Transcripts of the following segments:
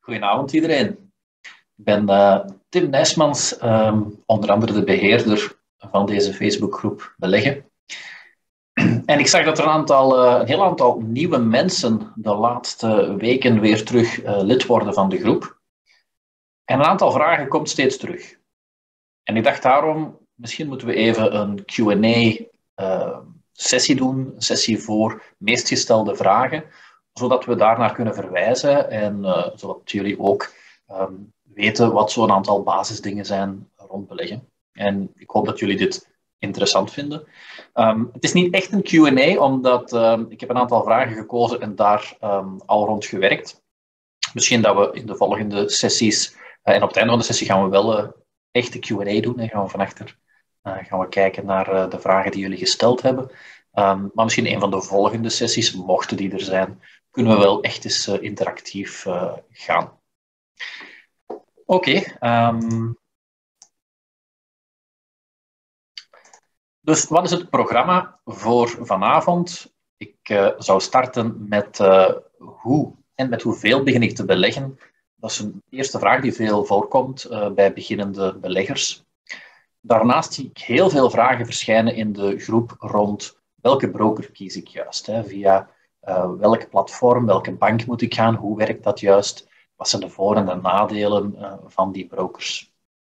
Goedenavond iedereen. Ik ben Tim Nijsmans, onder andere de beheerder van deze Facebookgroep Beleggen. En ik zag dat er een heel aantal nieuwe mensen de laatste weken weer terug lid worden van de groep. En een aantal vragen komt steeds terug. En ik dacht daarom, misschien moeten we even een Q&A-sessie doen, een sessie voor meest gestelde vragen, zodat we daarnaar kunnen verwijzen en zodat jullie ook weten wat zo'n aantal basisdingen zijn rond beleggen. En ik hoop dat jullie dit interessant vinden. Het is niet echt een Q&A, omdat ik heb een aantal vragen gekozen en daar al rond gewerkt. Misschien dat we in de volgende sessies, en op het einde van de sessie gaan we wel echte Q&A doen. En gaan we van achter gaan we kijken naar de vragen die jullie gesteld hebben. Maar misschien een van de volgende sessies, mochten die er zijn, kunnen we wel echt eens interactief gaan. Oké. Dus wat is het programma voor vanavond? Ik zou starten met hoe en met hoeveel begin ik te beleggen. Dat is een eerste vraag die veel voorkomt bij beginnende beleggers. Daarnaast zie ik heel veel vragen verschijnen in de groep rond welke broker kies ik juist. Via welk platform, welke bank moet ik gaan, hoe werkt dat juist? Wat zijn de voor- en de nadelen van die brokers?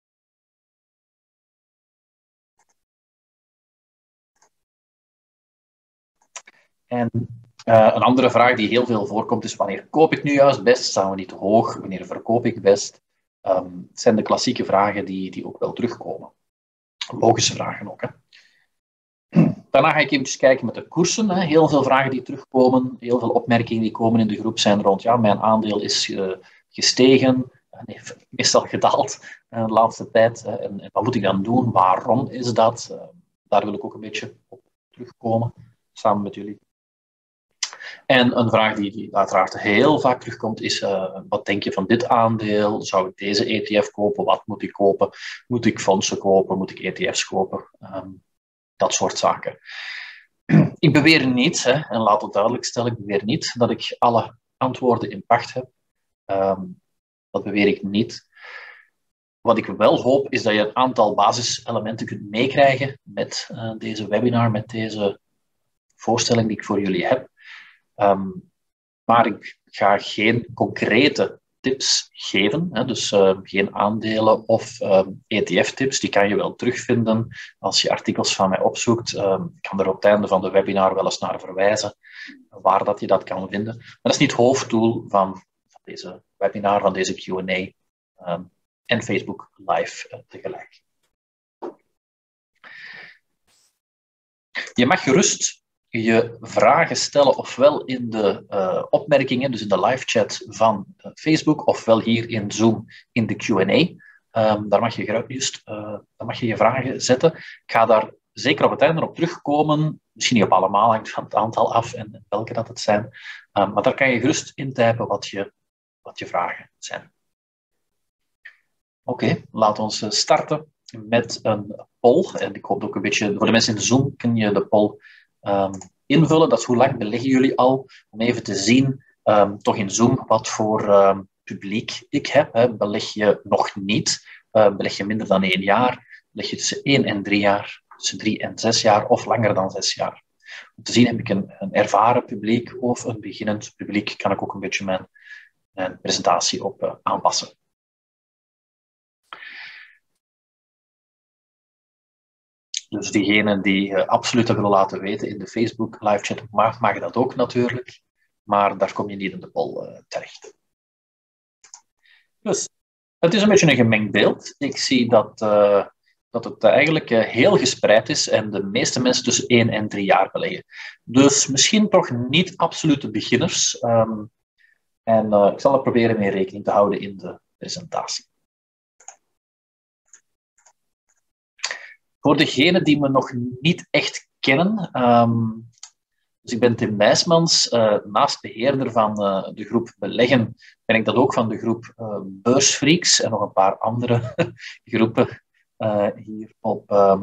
En een andere vraag die heel veel voorkomt is: wanneer koop ik nu juist best? Staan we niet te hoog? Wanneer verkoop ik best? Het zijn de klassieke vragen die ook wel terugkomen. Logische vragen ook. Hè? Daarna ga ik even kijken met de koersen. Hè. Heel veel vragen die terugkomen, heel veel opmerkingen die komen in de groep zijn rond, ja, mijn aandeel is gestegen, nee, meestal gedaald de laatste tijd. En wat moet ik dan doen? Waarom is dat? Daar wil ik ook een beetje op terugkomen, samen met jullie. En een vraag die uiteraard heel vaak terugkomt is, wat denk je van dit aandeel? Zou ik deze ETF kopen? Wat moet ik kopen? Moet ik fondsen kopen? Moet ik ETF's kopen? Dat soort zaken. Ik beweer niet, en laat het duidelijk stellen, ik beweer niet dat ik alle antwoorden in pacht heb. Dat beweer ik niet. Wat ik wel hoop, is dat je een aantal basiselementen kunt meekrijgen met deze webinar, met deze voorstelling die ik voor jullie heb. Maar ik ga geen concrete tips geven, hè, dus geen aandelen of ETF-tips. Die kan je wel terugvinden als je artikels van mij opzoekt. Ik kan er op het einde van de webinar wel eens naar verwijzen, waar dat je dat kan vinden. Maar dat is niet het hoofddoel van deze webinar, van deze Q&A en Facebook Live tegelijk. Je mag gerust je vragen stellen, ofwel in de opmerkingen, dus in de live chat van Facebook, ofwel hier in Zoom in de Q&A. Daar mag je gerust daar mag je je vragen zetten. Ik ga daar zeker op het einde op terugkomen. Misschien niet op allemaal, hangt van het aantal af en welke dat het zijn. Maar daar kan je gerust intypen wat je vragen zijn. Oké, laten we starten met een poll. En ik hoop ook een beetje, voor de mensen in de Zoom kun je de poll invullen. Dat is hoe lang beleggen jullie al, om even te zien, toch in Zoom, wat voor publiek ik heb. Hè. Beleg je nog niet, beleg je minder dan 1 jaar, beleg je tussen 1 en 3 jaar, tussen 3 en 6 jaar of langer dan 6 jaar. Om te zien, heb ik een ervaren publiek of een beginnend publiek, kan ik ook een beetje mijn presentatie op aanpassen. Dus diegenen die absoluut dat willen laten weten in de Facebook live chat, mag dat ook natuurlijk. Maar daar kom je niet in de poll terecht. Dus het is een beetje een gemengd beeld. Ik zie dat het eigenlijk heel gespreid is en de meeste mensen tussen 1 en 3 jaar beleggen. Dus misschien toch niet absolute beginners. En ik zal er proberen mee rekening te houden in de presentatie. Voor degenen die me nog niet echt kennen, dus ik ben Tim Nijsmans, naast beheerder van de groep Beleggen, ben ik dat ook van de groep Beursfreaks en nog een paar andere groepen hier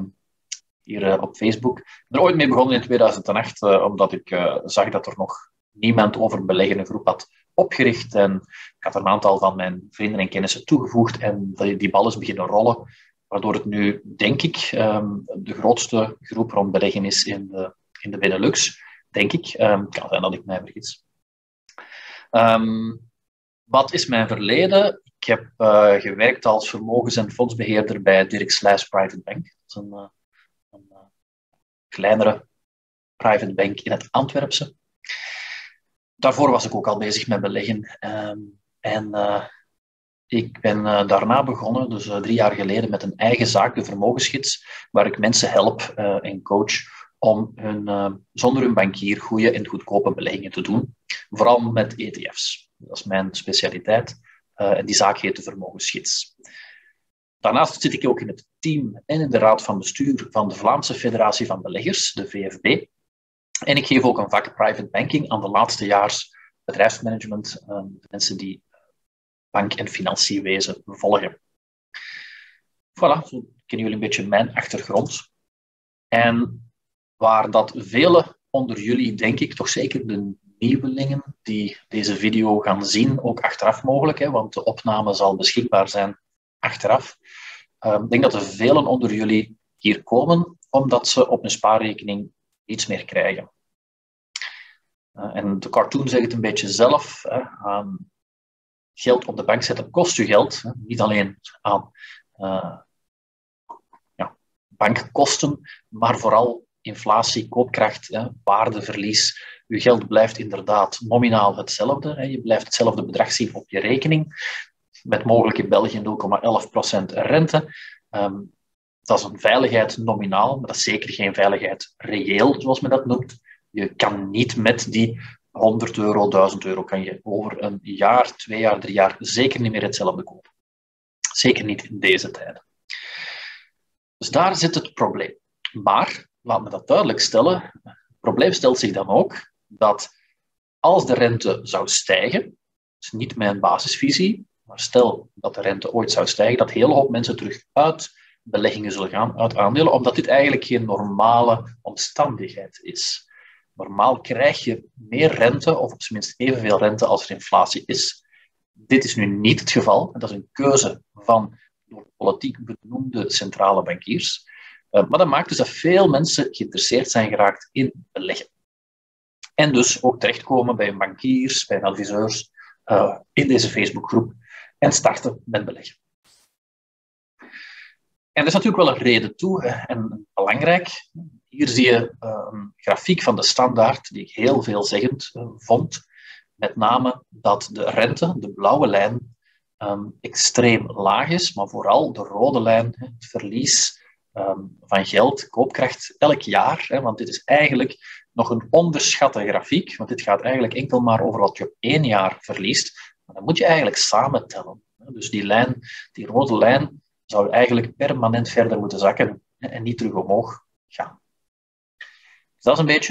op Facebook. Ik ben er ooit mee begonnen in 2008, omdat ik zag dat er nog niemand over beleggen een groep had opgericht. En ik had een aantal van mijn vrienden en kennissen toegevoegd en die bal is beginnen rollen. Waardoor het nu, denk ik, de grootste groep rond beleggen is in de Benelux. Denk ik. Het kan zijn dat ik mij vergis. Wat is mijn verleden? Ik heb gewerkt als vermogens- en fondsbeheerder bij Dirk Sluijs Private Bank. Dat is een kleinere private bank in het Antwerpse. Daarvoor was ik ook al bezig met beleggen. Ik ben daarna begonnen, dus 3 jaar geleden, met een eigen zaak, de Vermogensgids, waar ik mensen help en coach om zonder hun bankier goede en goedkope beleggingen te doen. Vooral met ETF's. Dat is mijn specialiteit. En die zaak heet de Vermogensgids. Daarnaast zit ik ook in het team en in de raad van bestuur van de Vlaamse Federatie van Beleggers, de VFB. En ik geef ook een vak private banking aan de laatstejaars bedrijfsmanagement, de mensen die bank- en financiewezen volgen. Voilà, zo kennen jullie een beetje mijn achtergrond. En waar dat velen onder jullie, denk ik, toch zeker de nieuwelingen die deze video gaan zien, ook achteraf mogelijk, want de opname zal beschikbaar zijn achteraf. Ik denk dat er velen onder jullie hier komen, omdat ze op hun spaarrekening iets meer krijgen. En de cartoon zegt het een beetje zelf. Geld op de bank zetten kost u geld. Niet alleen aan bankkosten, maar vooral inflatie, koopkracht, waardeverlies. Uw geld blijft inderdaad nominaal hetzelfde. Je blijft hetzelfde bedrag zien op je rekening. Met mogelijk in België 0,11% rente. Dat is een veiligheid nominaal, maar dat is zeker geen veiligheid reëel, zoals men dat noemt. Je kan niet met die 100 euro, 1000 euro, kan je over een jaar, 2 jaar, 3 jaar zeker niet meer hetzelfde kopen. Zeker niet in deze tijden. Dus daar zit het probleem. Maar, laat me dat duidelijk stellen, het probleem stelt zich dan ook dat als de rente zou stijgen, dat is niet mijn basisvisie, maar stel dat de rente ooit zou stijgen, dat een hele hoop mensen terug uit beleggingen zullen gaan, uit aandelen, omdat dit eigenlijk geen normale omstandigheid is. Normaal krijg je meer rente, of op zijn minst evenveel rente als er inflatie is. Dit is nu niet het geval. Dat is een keuze van door politiek benoemde centrale bankiers. Maar dat maakt dus dat veel mensen geïnteresseerd zijn geraakt in beleggen. En dus ook terechtkomen bij bankiers, bij adviseurs, in deze Facebookgroep en starten met beleggen. En er is natuurlijk wel een reden toe, en belangrijk. Hier zie je een grafiek van de Standaard die ik heel veelzeggend vond. Met name dat de rente, de blauwe lijn, extreem laag is, maar vooral de rode lijn, het verlies van geld, koopkracht, elk jaar. Want dit is eigenlijk nog een onderschatte grafiek, want dit gaat eigenlijk enkel maar over wat je op 1 jaar verliest. Maar dan moet je eigenlijk samentellen. Dus die lijn, die rode lijn, zou eigenlijk permanent verder moeten zakken en niet terug omhoog gaan. Dus dat is een beetje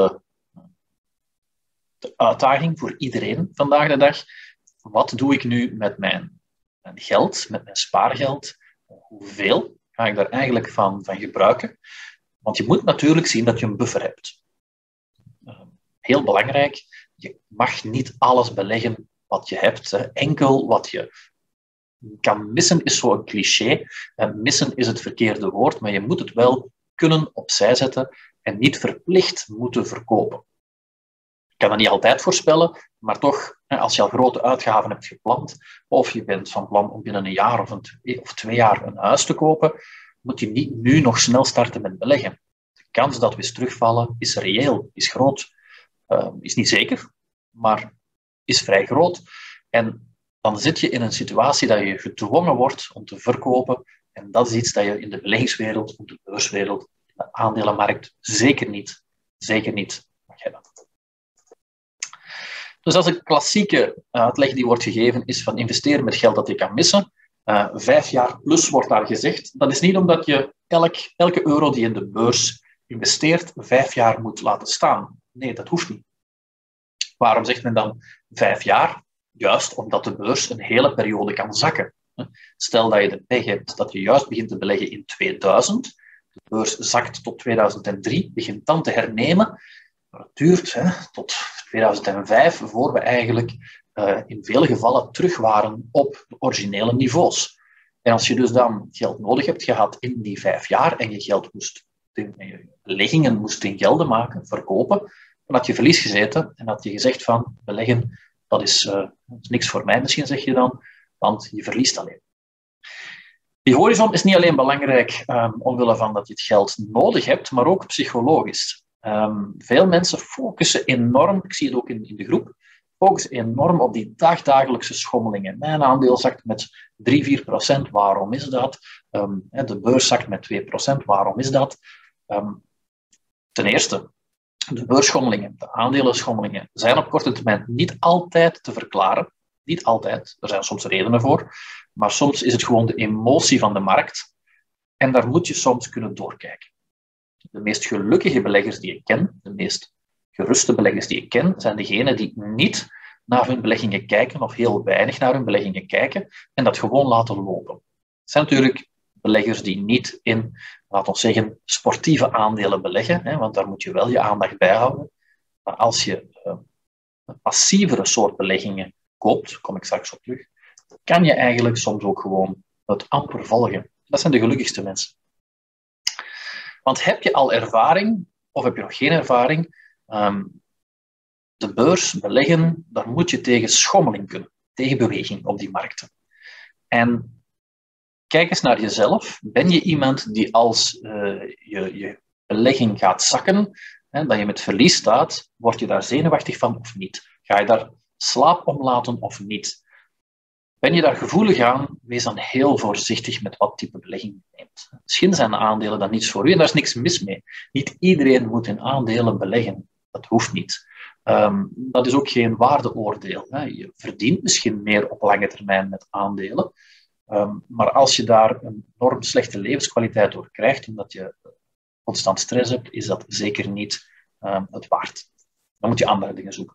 de uitdaging voor iedereen vandaag de dag. Wat doe ik nu met mijn geld, met mijn spaargeld? Hoeveel ga ik daar eigenlijk van gebruiken? Want je moet natuurlijk zien dat je een buffer hebt. Heel belangrijk, je mag niet alles beleggen wat je hebt. Enkel wat je kan missen is zo'n cliché. Missen is het verkeerde woord, maar je moet het wel kunnen opzij zetten en niet verplicht moeten verkopen. Ik kan dat niet altijd voorspellen, maar toch, als je al grote uitgaven hebt gepland, of je bent van plan om binnen een jaar of 2 jaar een huis te kopen, moet je niet nu nog snel starten met beleggen. De kans dat we eens terugvallen is reëel, is groot. Is niet zeker, maar is vrij groot. En dan zit je in een situatie dat je gedwongen wordt om te verkopen. En dat is iets dat je in de beleggingswereld, in de beurswereld, in de aandelenmarkt zeker niet mag hebben. Dus als een klassieke uitleg die wordt gegeven is van investeren met geld dat je kan missen, 5 jaar plus wordt daar gezegd. Dat is niet omdat je elke euro die je in de beurs investeert 5 jaar moet laten staan. Nee, dat hoeft niet. Waarom zegt men dan 5 jaar? Juist omdat de beurs een hele periode kan zakken. Stel dat je de pech hebt dat je juist begint te beleggen in 2000, de beurs zakt tot 2003, begint dan te hernemen, Maar het duurt tot 2005 voor we eigenlijk in vele gevallen terug waren op de originele niveaus. En als je dus dan geld nodig hebt gehad in die 5 jaar en je geld je beleggingen moest in gelden maken, verkopen, dan had je verlies gezeten en had je gezegd van beleggen, dat is niks voor mij misschien, zeg je dan, want je verliest alleen. Die horizon is niet alleen belangrijk omwille van dat je het geld nodig hebt, maar ook psychologisch. Veel mensen focussen enorm, ik zie het ook in de groep, focussen enorm op die dagdagelijkse schommelingen. Mijn aandeel zakt met 3-4%, waarom is dat? De beurs zakt met 2%, waarom is dat? Ten eerste, de beursschommelingen, de aandelenschommelingen, zijn op korte termijn niet altijd te verklaren. Niet altijd, er zijn soms redenen voor, maar soms is het gewoon de emotie van de markt en daar moet je soms kunnen doorkijken. De meest gelukkige beleggers die ik ken, de meest geruste beleggers die ik ken, zijn degenen die niet naar hun beleggingen kijken of heel weinig naar hun beleggingen kijken en dat gewoon laten lopen. Het zijn natuurlijk beleggers die niet in, laten we zeggen, sportieve aandelen beleggen, want daar moet je wel je aandacht bij houden. Maar als je een passievere soort beleggingen koopt, daar kom ik straks op terug, kan je eigenlijk soms ook gewoon het amper volgen. Dat zijn de gelukkigste mensen. Want heb je al ervaring, of heb je nog geen ervaring, de beurs, beleggen, daar moet je tegen schommeling kunnen, tegen beweging op die markten. En kijk eens naar jezelf. Ben je iemand die als je belegging gaat zakken, dat je met verlies staat, word je daar zenuwachtig van of niet? Ga je daar slaap om laten of niet? Ben je daar gevoelig aan, wees dan heel voorzichtig met wat type belegging je neemt. Misschien zijn de aandelen dan niets voor u en daar is niks mis mee. Niet iedereen moet in aandelen beleggen. Dat hoeft niet. Dat is ook geen waardeoordeel. Je verdient misschien meer op lange termijn met aandelen. Maar als je daar een enorm slechte levenskwaliteit door krijgt, omdat je constant stress hebt, is dat zeker niet het waard. Dan moet je andere dingen zoeken.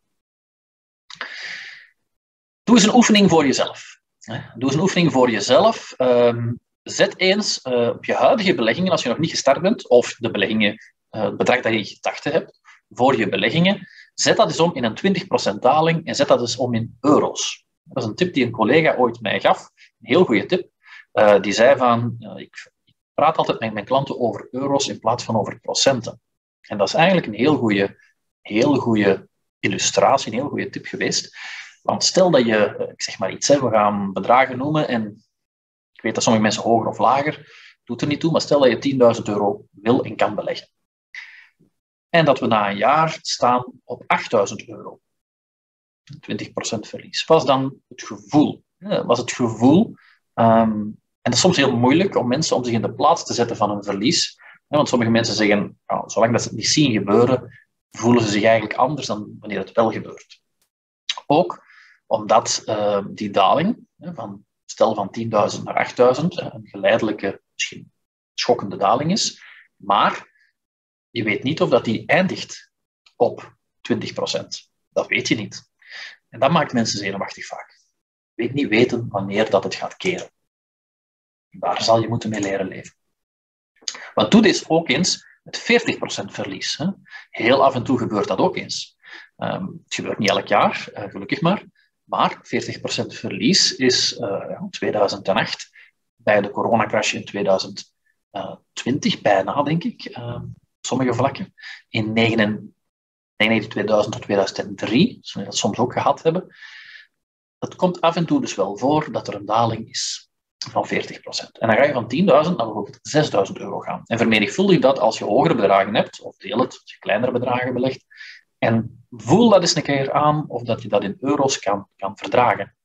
Doe eens een oefening voor jezelf. Doe eens een oefening voor jezelf. Zet eens op je huidige beleggingen, als je nog niet gestart bent, of de beleggingen, het bedrag dat je in gedachten hebt voor je beleggingen, zet dat eens om in een 20% daling en zet dat eens om in euro's. Dat is een tip die een collega ooit mij gaf. Een heel goede tip. Die zei van, ik praat altijd met mijn klanten over euro's in plaats van over procenten. En dat is eigenlijk een heel goede illustratie, een heel goede tip geweest. Want stel dat je, ik zeg maar iets, we gaan bedragen noemen en ik weet dat sommige mensen hoger of lager, doet er niet toe, maar stel dat je 10.000 euro wil en kan beleggen. En dat we na een jaar staan op 8.000 euro. 20% verlies. Was dan het gevoel? Was het gevoel, en dat is soms heel moeilijk om mensen om zich in de plaats te zetten van een verlies. Want sommige mensen zeggen, zolang dat ze het niet zien gebeuren, voelen ze zich eigenlijk anders dan wanneer het wel gebeurt. Ook omdat die daling, stel van 10.000 naar 8.000, een geleidelijke, misschien schokkende daling is, maar je weet niet of dat die eindigt op 20%. Dat weet je niet. En dat maakt mensen zenuwachtig vaak. Je weet niet weten wanneer dat het gaat keren. Daar zal je moeten mee leren leven. Want doe dit ook eens met 40% verlies. Heel af en toe gebeurt dat ook eens. Het gebeurt niet elk jaar, gelukkig maar. Maar 40% verlies is 2008, bij de coronacrash in 2020, bijna denk ik, op sommige vlakken. In 2000 tot 2003, zullen we dat soms ook gehad hebben. Het komt af en toe dus wel voor dat er een daling is van 40%. En dan ga je van 10.000 naar bijvoorbeeld 6.000 euro gaan. En vermenigvuldig dat als je hogere bedragen hebt, of deel het als je kleinere bedragen belegt. En voel dat eens een keer aan of dat je dat in euro's kan verdragen.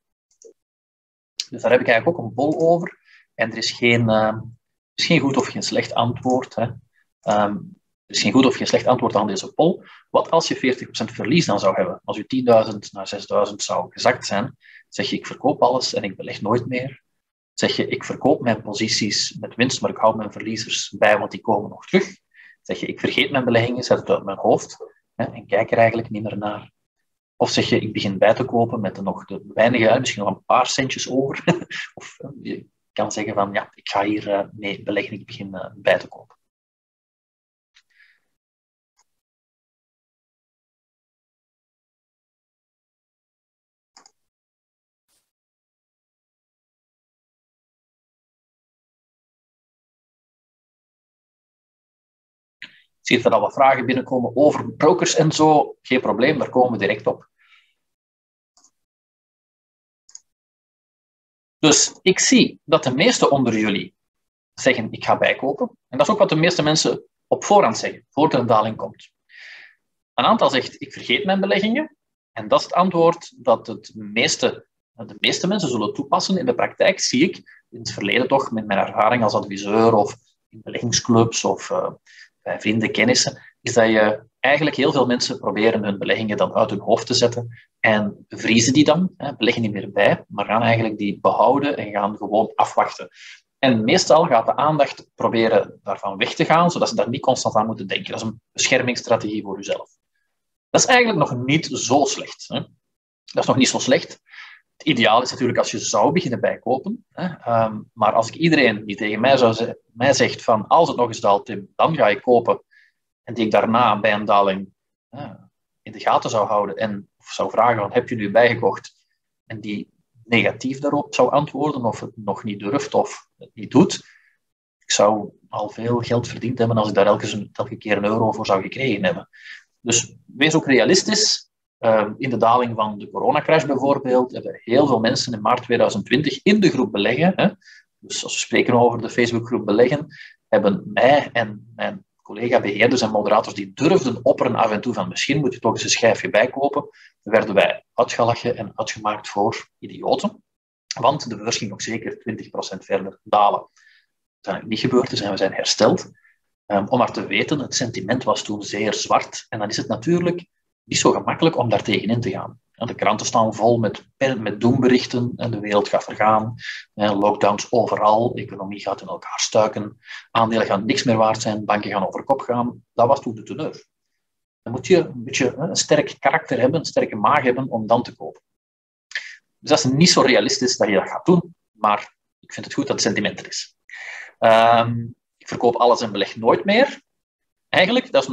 Dus daar heb ik eigenlijk ook een poll over. En er is geen goed of geen slecht antwoord. Er is geen goed of geen slecht antwoord aan deze poll. Wat als je 40% verlies dan zou hebben? Als je 10.000 naar 6.000 zou gezakt zijn, zeg je ik verkoop alles en ik beleg nooit meer. Zeg je ik verkoop mijn posities met winst, maar ik hou mijn verliezers bij, want die komen nog terug. Zeg je ik vergeet mijn beleggingen, zet het uit mijn hoofd en kijk er eigenlijk niet meer naar. Of zeg je ik begin bij te kopen met nog de weinige, misschien nog een paar centjes over. Of je kan zeggen van ja, ik ga hier mee beleggen, ik begin bij te kopen. zie dat er al wat vragen binnenkomen over brokers en zo. Geen probleem, daar komen we direct op. Dus ik zie dat de meesten onder jullie zeggen, ik ga bijkopen. En dat is ook wat de meeste mensen op voorhand zeggen, voor de daling komt. Een aantal zegt, ik vergeet mijn beleggingen. En dat is het antwoord dat de meeste mensen zullen toepassen. In de praktijk zie ik, in het verleden toch, met mijn ervaring als adviseur of in beleggingsclubs of bij vrienden, kennissen, is dat je eigenlijk heel veel mensen proberen hun beleggingen dan uit hun hoofd te zetten en vriezen die dan, beleggen niet meer bij, maar gaan eigenlijk die behouden en gaan gewoon afwachten. En meestal gaat de aandacht proberen daarvan weg te gaan, zodat ze daar niet constant aan moeten denken. Dat is een beschermingsstrategie voor jezelf. Dat is eigenlijk nog niet zo slecht. Hè? Dat is nog niet zo slecht. Het ideaal is natuurlijk als je zou beginnen bijkopen. Hè? Maar als ik iedereen die tegen mij zegt van als het nog eens daalt, Tim, dan ga ik kopen. En die ik daarna bij een daling in de gaten zou houden en zou vragen van heb je nu bijgekocht? En die negatief daarop zou antwoorden of het nog niet durft of het niet doet. Ik zou al veel geld verdiend hebben als ik daar elke keer een euro voor zou gekregen hebben. Dus wees ook realistisch. In de daling van de coronacrash bijvoorbeeld hebben heel veel mensen in maart 2020 in de groep beleggen. Hè? Dus als we spreken over de Facebookgroep beleggen, hebben mij en mijn collega-beheerders en moderators die durfden opperen af en toe van misschien moet je toch eens een schijfje bijkopen. Dan werden wij uitgelachen en uitgemaakt voor idioten. Want de beurs ging nog zeker 20% verder dalen. Dat is eigenlijk niet gebeurd, dus we zijn hersteld. Om maar te weten, het sentiment was toen zeer zwart. En dan is het natuurlijk niet zo gemakkelijk om daar tegenin te gaan. De kranten staan vol met doemberichten. De wereld gaat vergaan. Lockdowns overal. De economie gaat in elkaar stuiken. Aandelen gaan niks meer waard zijn. Banken gaan over kop gaan. Dat was toen de teneur. Dan moet je een beetje een sterk karakter hebben, een sterke maag hebben om dan te kopen. Dus dat is niet zo realistisch dat je dat gaat doen. Maar ik vind het goed dat het sentiment er is. Ik verkoop alles en beleg nooit meer. Eigenlijk, dat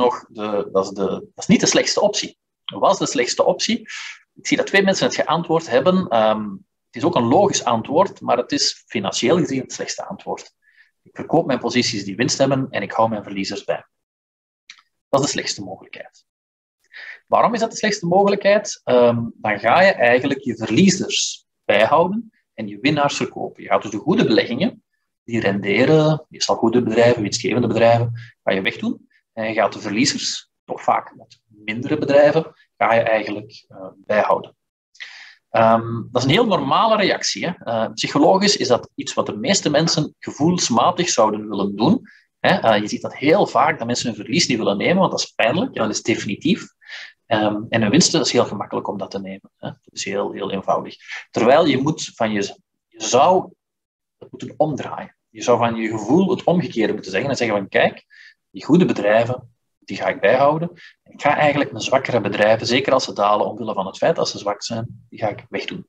is niet de slechtste optie. Dat was de slechtste optie. Ik zie dat 2 mensen het geantwoord hebben. Het is ook een logisch antwoord, maar het is financieel gezien het slechtste antwoord. Ik verkoop mijn posities die winst hebben en ik hou mijn verliezers bij. Dat is de slechtste mogelijkheid. Waarom is dat de slechtste mogelijkheid? Dan ga je eigenlijk je verliezers bijhouden en je winnaars verkopen. Je gaat dus de goede beleggingen, die renderen, meestal goede bedrijven, winstgevende bedrijven, ga je wegdoen. En je gaat de verliezers, toch vaak met mindere bedrijven, ga je eigenlijk bijhouden. Dat is een heel normale reactie. Hè? Psychologisch is dat iets wat de meeste mensen gevoelsmatig zouden willen doen. Hè? Je ziet dat heel vaak, dat mensen hun verlies niet willen nemen, want dat is pijnlijk, dat is definitief. En een winst, dat is heel gemakkelijk om dat te nemen. Hè? Dat is heel, heel eenvoudig. Terwijl je zou het moeten omdraaien. Je zou van je gevoel het omgekeerde moeten zeggen en zeggen van kijk, die goede bedrijven, die ga ik bijhouden. Ik ga eigenlijk mijn zwakkere bedrijven, zeker als ze dalen omwille van het feit dat ze zwak zijn, die ga ik wegdoen.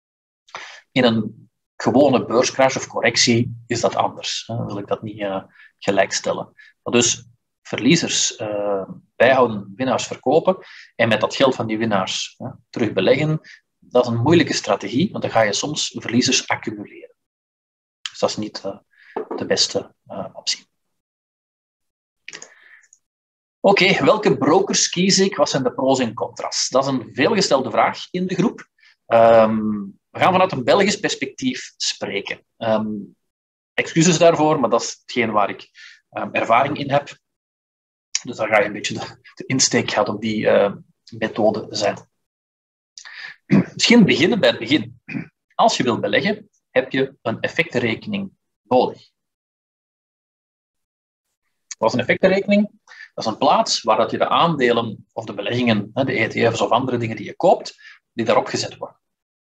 In een gewone beurscrash of correctie is dat anders. Dan wil ik dat niet gelijkstellen. Maar dus verliezers bijhouden, winnaars verkopen en met dat geld van die winnaars terug beleggen, dat is een moeilijke strategie, want dan ga je soms verliezers accumuleren. Dus dat is niet de beste optie. Oké, welke brokers kies ik? Wat zijn de pro's en contra's? Dat is een veelgestelde vraag in de groep. We gaan vanuit een Belgisch perspectief spreken. Excuses daarvoor, maar dat is hetgeen waar ik ervaring in heb. Dus daar ga je een beetje de insteek gaat op die methode zijn. Misschien beginnen bij het begin. Als je wilt beleggen, heb je een effectenrekening nodig. Wat is een effectenrekening? Dat is een plaats waar dat je de aandelen of de beleggingen, de ETF's of andere dingen die je koopt, die daarop gezet worden.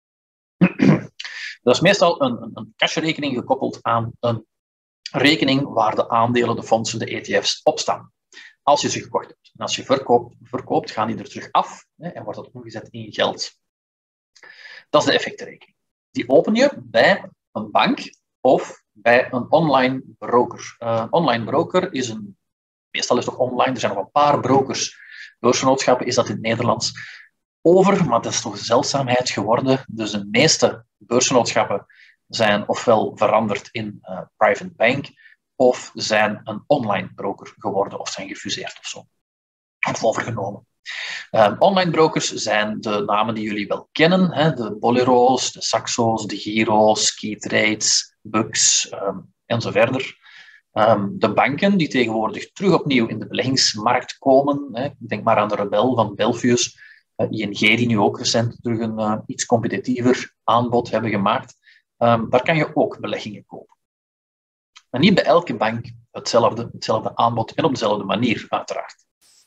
Dat is meestal een cashrekening gekoppeld aan een rekening waar de aandelen, de fondsen, de ETF's op staan. Als je ze gekocht hebt. En als je verkoopt, gaan die er terug af en wordt dat omgezet in geld. Dat is de effectenrekening. Die open je bij een bank of bij een online broker. Een online broker is meestal is het toch online, er zijn nog een paar brokers, beursgenootschappen is dat in het Nederlands over, maar dat is toch zeldzaamheid geworden. Dus de meeste beursgenootschappen zijn ofwel veranderd in private bank, of zijn een online broker geworden of zijn gefuseerd of zo. Of overgenomen. Online brokers zijn de namen die jullie wel kennen. Hè? De Bolero's, de Saxo's, de Giro's, Keytrades, Bux en zo verder. De banken die tegenwoordig terug opnieuw in de beleggingsmarkt komen. Hè? Denk maar aan de Rebel van Belfius. ING die nu ook recent terug een iets competitiever aanbod hebben gemaakt. Daar kan je ook beleggingen kopen. Maar niet bij elke bank hetzelfde aanbod en op dezelfde manier uiteraard.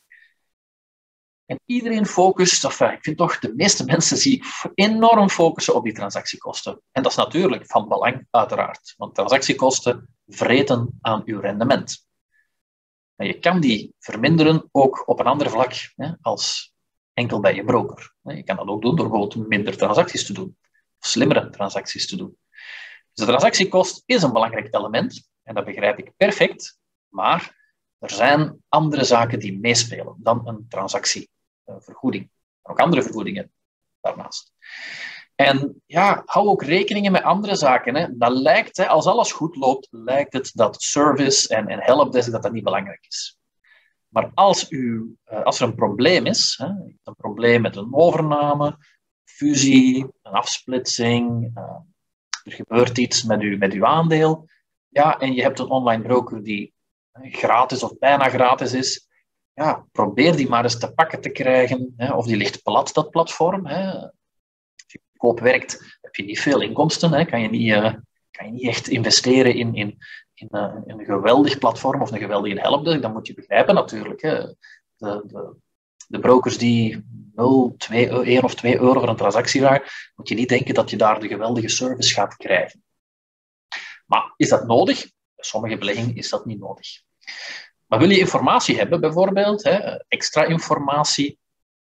En iedereen focust, ik vind toch, de meeste mensen zie ik enorm focussen op die transactiekosten. En dat is natuurlijk van belang, uiteraard. Want transactiekosten vreten aan uw rendement. En je kan die verminderen ook op een ander vlak, als enkel bij je broker. Je kan dat ook doen door bijvoorbeeld minder transacties te doen. Of slimmere transacties te doen. Dus de transactiekost is een belangrijk element. En dat begrijp ik perfect. Maar er zijn andere zaken die meespelen dan een transactievergoeding. Ook andere vergoedingen daarnaast. En ja, hou ook rekeningen met andere zaken. Hè. Dat lijkt, als alles goed loopt, lijkt het dat service en helpdesk dat niet belangrijk is. Maar als er een probleem is, een probleem met een overname, fusie, een afsplitsing, er gebeurt iets met uw aandeel, ja, en je hebt een online broker die gratis of bijna gratis is, ja, probeer die maar eens te pakken te krijgen. Of die ligt plat, dat platform. Als je goedkoop werkt, heb je niet veel inkomsten. Kan je niet echt investeren in een geweldig platform of een geweldige helpdesk. Dat moet je begrijpen natuurlijk. De brokers die 1 of 2 euro voor een transactie vragen, moet je niet denken dat je daar de geweldige service gaat krijgen. Maar is dat nodig? Bij sommige beleggingen is dat niet nodig. Maar wil je informatie hebben, bijvoorbeeld, extra informatie,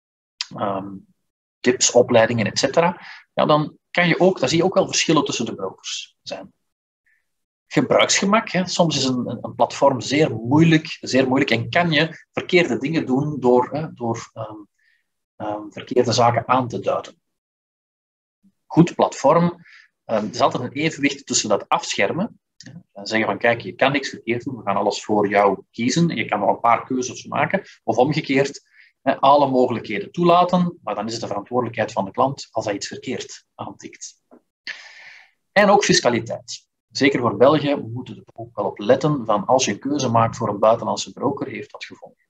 tips, opleidingen, etc., ja, dan zie je ook wel verschillen tussen de brokers zijn. Gebruiksgemak. Soms is een platform zeer moeilijk en kan je verkeerde dingen doen door verkeerde zaken aan te duiden. Goed platform, er is altijd een evenwicht tussen dat afschermen en zeggen van kijk, je kan niks verkeerd doen, we gaan alles voor jou kiezen en je kan nog een paar keuzes maken, of omgekeerd, alle mogelijkheden toelaten, maar dan is het de verantwoordelijkheid van de klant als hij iets verkeerd aantikt. En ook fiscaliteit. Zeker voor België moeten we er ook wel op letten van als je een keuze maakt voor een buitenlandse broker, heeft dat gevolgen.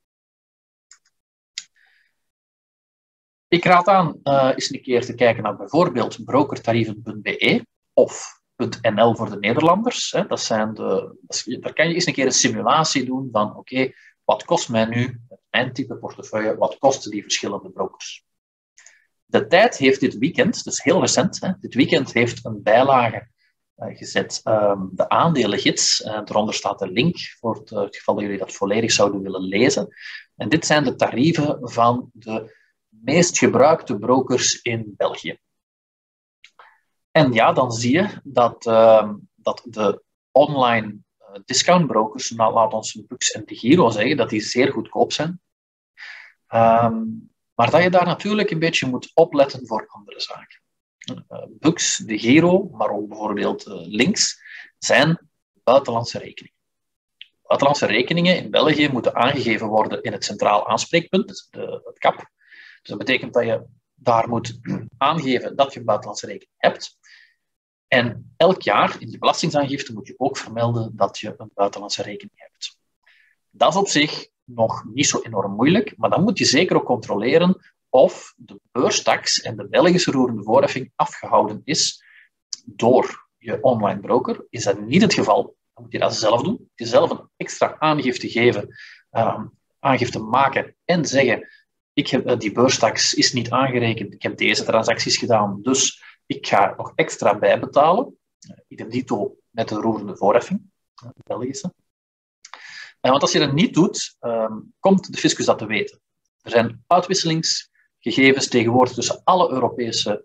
Ik raad aan eens een keer te kijken naar bijvoorbeeld brokertarieven.be of .nl voor de Nederlanders. Daar kan je eens een keer een simulatie doen van oké, wat kost mij nu, mijn type portefeuille, wat kosten die verschillende brokers. De Tijd heeft dit weekend, dus heel recent, dit weekend heeft een bijlage gezet, de aandelengids. Daaronder staat de link voor het geval dat jullie dat volledig zouden willen lezen. En dit zijn de tarieven van de meest gebruikte brokers in België. En ja, dan zie je dat de online discountbrokers, nou, laat ons Bux en de Giro zeggen, dat die zeer goedkoop zijn. Maar dat je daar natuurlijk een beetje moet opletten voor andere zaken. Bux, de Giro, maar ook bijvoorbeeld links, zijn buitenlandse rekeningen. Buitenlandse rekeningen in België moeten aangegeven worden in het centraal aanspreekpunt, dus het KAP. Dus dat betekent dat je daar moet aangeven dat je een buitenlandse rekening hebt. En elk jaar in je belastingaangifte moet je ook vermelden dat je een buitenlandse rekening hebt. Dat is op zich nog niet zo enorm moeilijk, maar dan moet je zeker ook controleren of de beurstaks en de Belgische roerende voorheffing afgehouden is door je online broker. Is dat niet het geval, dan moet je dat zelf doen. Moet je zelf een extra aangifte geven, aangifte maken en zeggen, die beurstaks is niet aangerekend, ik heb deze transacties gedaan, dus ik ga nog extra bijbetalen. Idem dito met de roerende voorheffing, de Belgische. Want als je dat niet doet, komt de fiscus dat te weten. Er zijn uitwisselingsgegevens tegenwoordig tussen alle Europese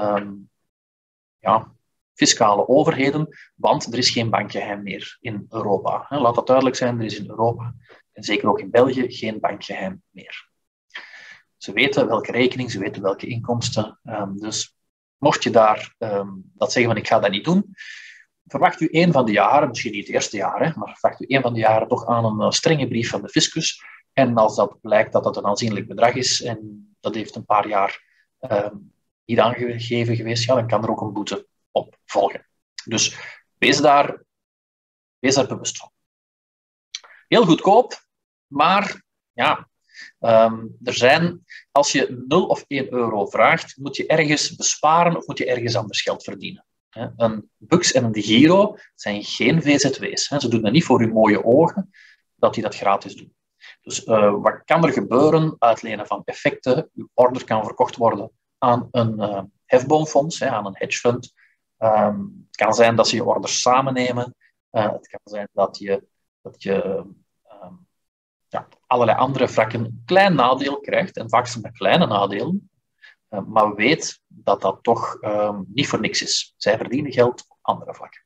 fiscale overheden, want er is geen bankgeheim meer in Europa. Laat dat duidelijk zijn, er is in Europa, en zeker ook in België, geen bankgeheim meer. Ze weten welke rekening, ze weten welke inkomsten. Dus mocht je daar dat zeggen van ik ga dat niet doen, verwacht u een van de jaren, misschien niet het eerste jaar, hè, maar verwacht u een van de jaren toch aan een strenge brief van de fiscus. En als dat blijkt dat dat een aanzienlijk bedrag is en dat heeft een paar jaar niet aangegeven geweest, ja, dan kan er ook een boete op volgen. Dus wees daar bewust van. Heel goedkoop, maar ja, er zijn, als je 0 of 1 euro vraagt, moet je ergens besparen of moet je ergens anders geld verdienen. Een Bux en een Giro zijn geen VZW's. Ze doen dat niet voor uw mooie ogen, dat die dat gratis doen. Dus wat kan er gebeuren? Uitlenen van effecten. Uw order kan verkocht worden aan een hefboomfonds, aan een hedgefund. Het kan zijn dat ze je orders samennemen. Het kan zijn dat je allerlei andere vlakken een klein nadeel krijgt. En vaak zijn dat kleine nadelen. Maar weet dat dat toch niet voor niks is. Zij verdienen geld op andere vlakken.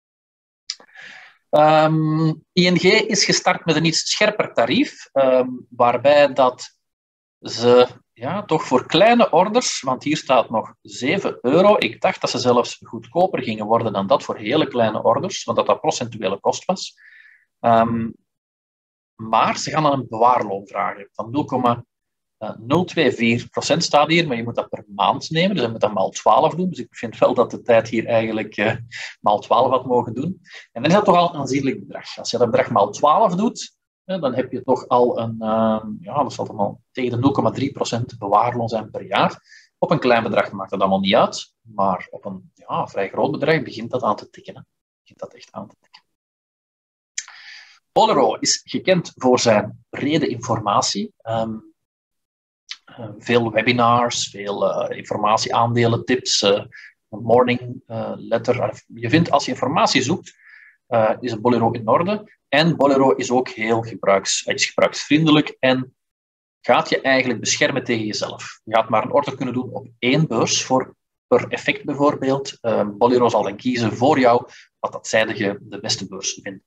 ING is gestart met een iets scherper tarief, waarbij dat ze toch voor kleine orders, want hier staat nog 7 euro, ik dacht dat ze zelfs goedkoper gingen worden dan dat voor hele kleine orders, want dat procentuele kost was. Maar ze gaan aan een bewaarloon vragen van 0,024% staat hier, maar je moet dat per maand nemen, dus je moet dat maal 12 doen. Dus ik vind wel dat de tijd hier eigenlijk maal 12 had mogen doen. En dan is dat toch al een aanzienlijk bedrag. Als je dat bedrag maal 12 doet, dan heb je toch al een, dat zal dan al tegen de 0,3% bewaarloon zijn per jaar. Op een klein bedrag maakt dat allemaal niet uit, maar op een vrij groot bedrag begint dat aan te tikken. Begint dat echt aan te tikken. Bolero is gekend voor zijn brede informatie. Veel webinars, veel informatie-aandelen, tips, een morning letter. Je vindt, als je informatie zoekt, is Bolero in orde. En Bolero is ook heel gebruiksvriendelijk en gaat je eigenlijk beschermen tegen jezelf. Je gaat maar een order kunnen doen op 1 beurs per effect bijvoorbeeld. Bolero zal dan kiezen voor jou wat dat zij de beste beurs vindt.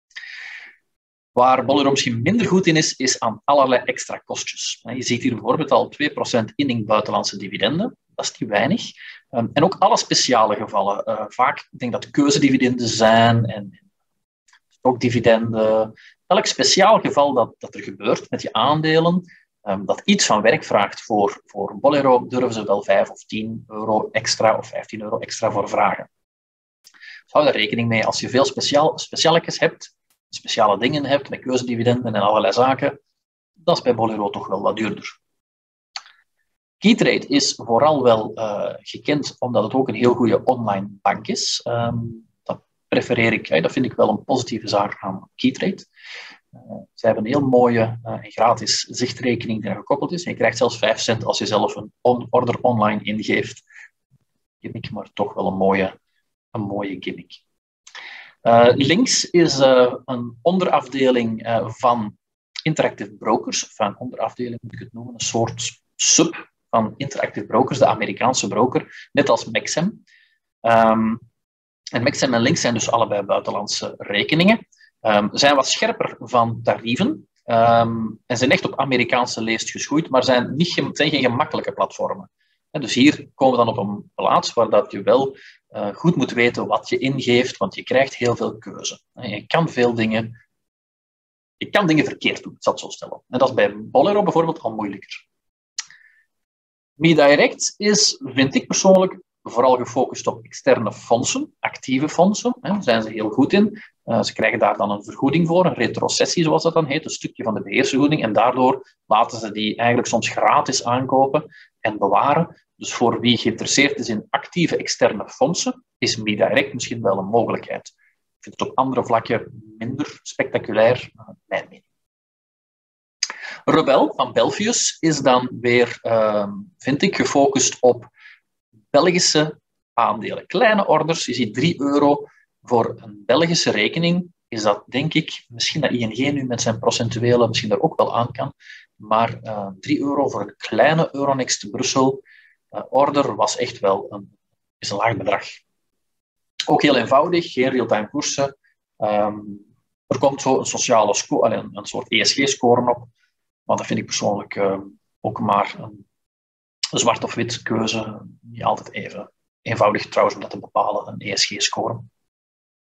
Waar Bolero misschien minder goed in is aan allerlei extra kostjes. Je ziet hier bijvoorbeeld al 2% inning buitenlandse dividenden. Dat is niet weinig. En ook alle speciale gevallen. Vaak, ik denk dat keuzedividenden zijn en stokdividenden. Elk speciaal geval dat er gebeurt met je aandelen, dat iets van werk vraagt voor Bolero, durven ze wel 5 of 10 euro extra of 15 euro extra voor vragen. Dus hou daar rekening mee. Als je veel specialetjes hebt, speciale dingen hebt, met keuzedividenden en allerlei zaken, dat is bij Bolero toch wel wat duurder. Keytrade is vooral wel gekend omdat het ook een heel goede online bank is. Dat prefereer ik, dat vind ik wel een positieve zaak aan Keytrade. Ze hebben een heel mooie en gratis zichtrekening die er gekoppeld is. En je krijgt zelfs 5 cent als je zelf een order online ingeeft. Gimmick, maar toch wel een mooie gimmick. Links is een onderafdeling van Interactive Brokers, of een onderafdeling moet ik het noemen, een soort sub van Interactive Brokers, de Amerikaanse broker, net als Mexem. En Mexem en Links zijn dus allebei buitenlandse rekeningen. Zijn wat scherper van tarieven en zijn echt op Amerikaanse leest geschoeid, maar zijn geen gemakkelijke platformen. Dus hier komen we dan op een plaats waar dat je wel goed moet weten wat je ingeeft, want je krijgt heel veel keuze. Je kan dingen verkeerd doen, ik zal het zo stellen. En dat is bij Bolero bijvoorbeeld al moeilijker. MeDirect is, vind ik persoonlijk, vooral gefocust op externe fondsen, actieve fondsen. Daar zijn ze heel goed in. Ze krijgen daar dan een vergoeding voor, een retrocessie zoals dat dan heet, een stukje van de beheersvergoeding. En daardoor laten ze die eigenlijk soms gratis aankopen en bewaren. Dus voor wie geïnteresseerd is in actieve externe fondsen, is MeDirect misschien wel een mogelijkheid. Ik vind het op andere vlakken minder spectaculair, mijn mening. Rebel van Belfius is dan weer, vind ik, gefocust op Belgische aandelen. Kleine orders, je ziet 3 euro voor een Belgische rekening. Is dat, denk ik, misschien dat ING nu met zijn procentuele misschien daar ook wel aan kan, maar 3 euro voor een kleine Euronext Brussel order was echt wel een laag bedrag. Ook heel eenvoudig, geen real-time koersen. Er komt zo een sociale score, een soort ESG-score op, maar dat vind ik persoonlijk ook maar een zwart of wit keuze. Niet altijd even eenvoudig trouwens om dat te bepalen, een ESG-score.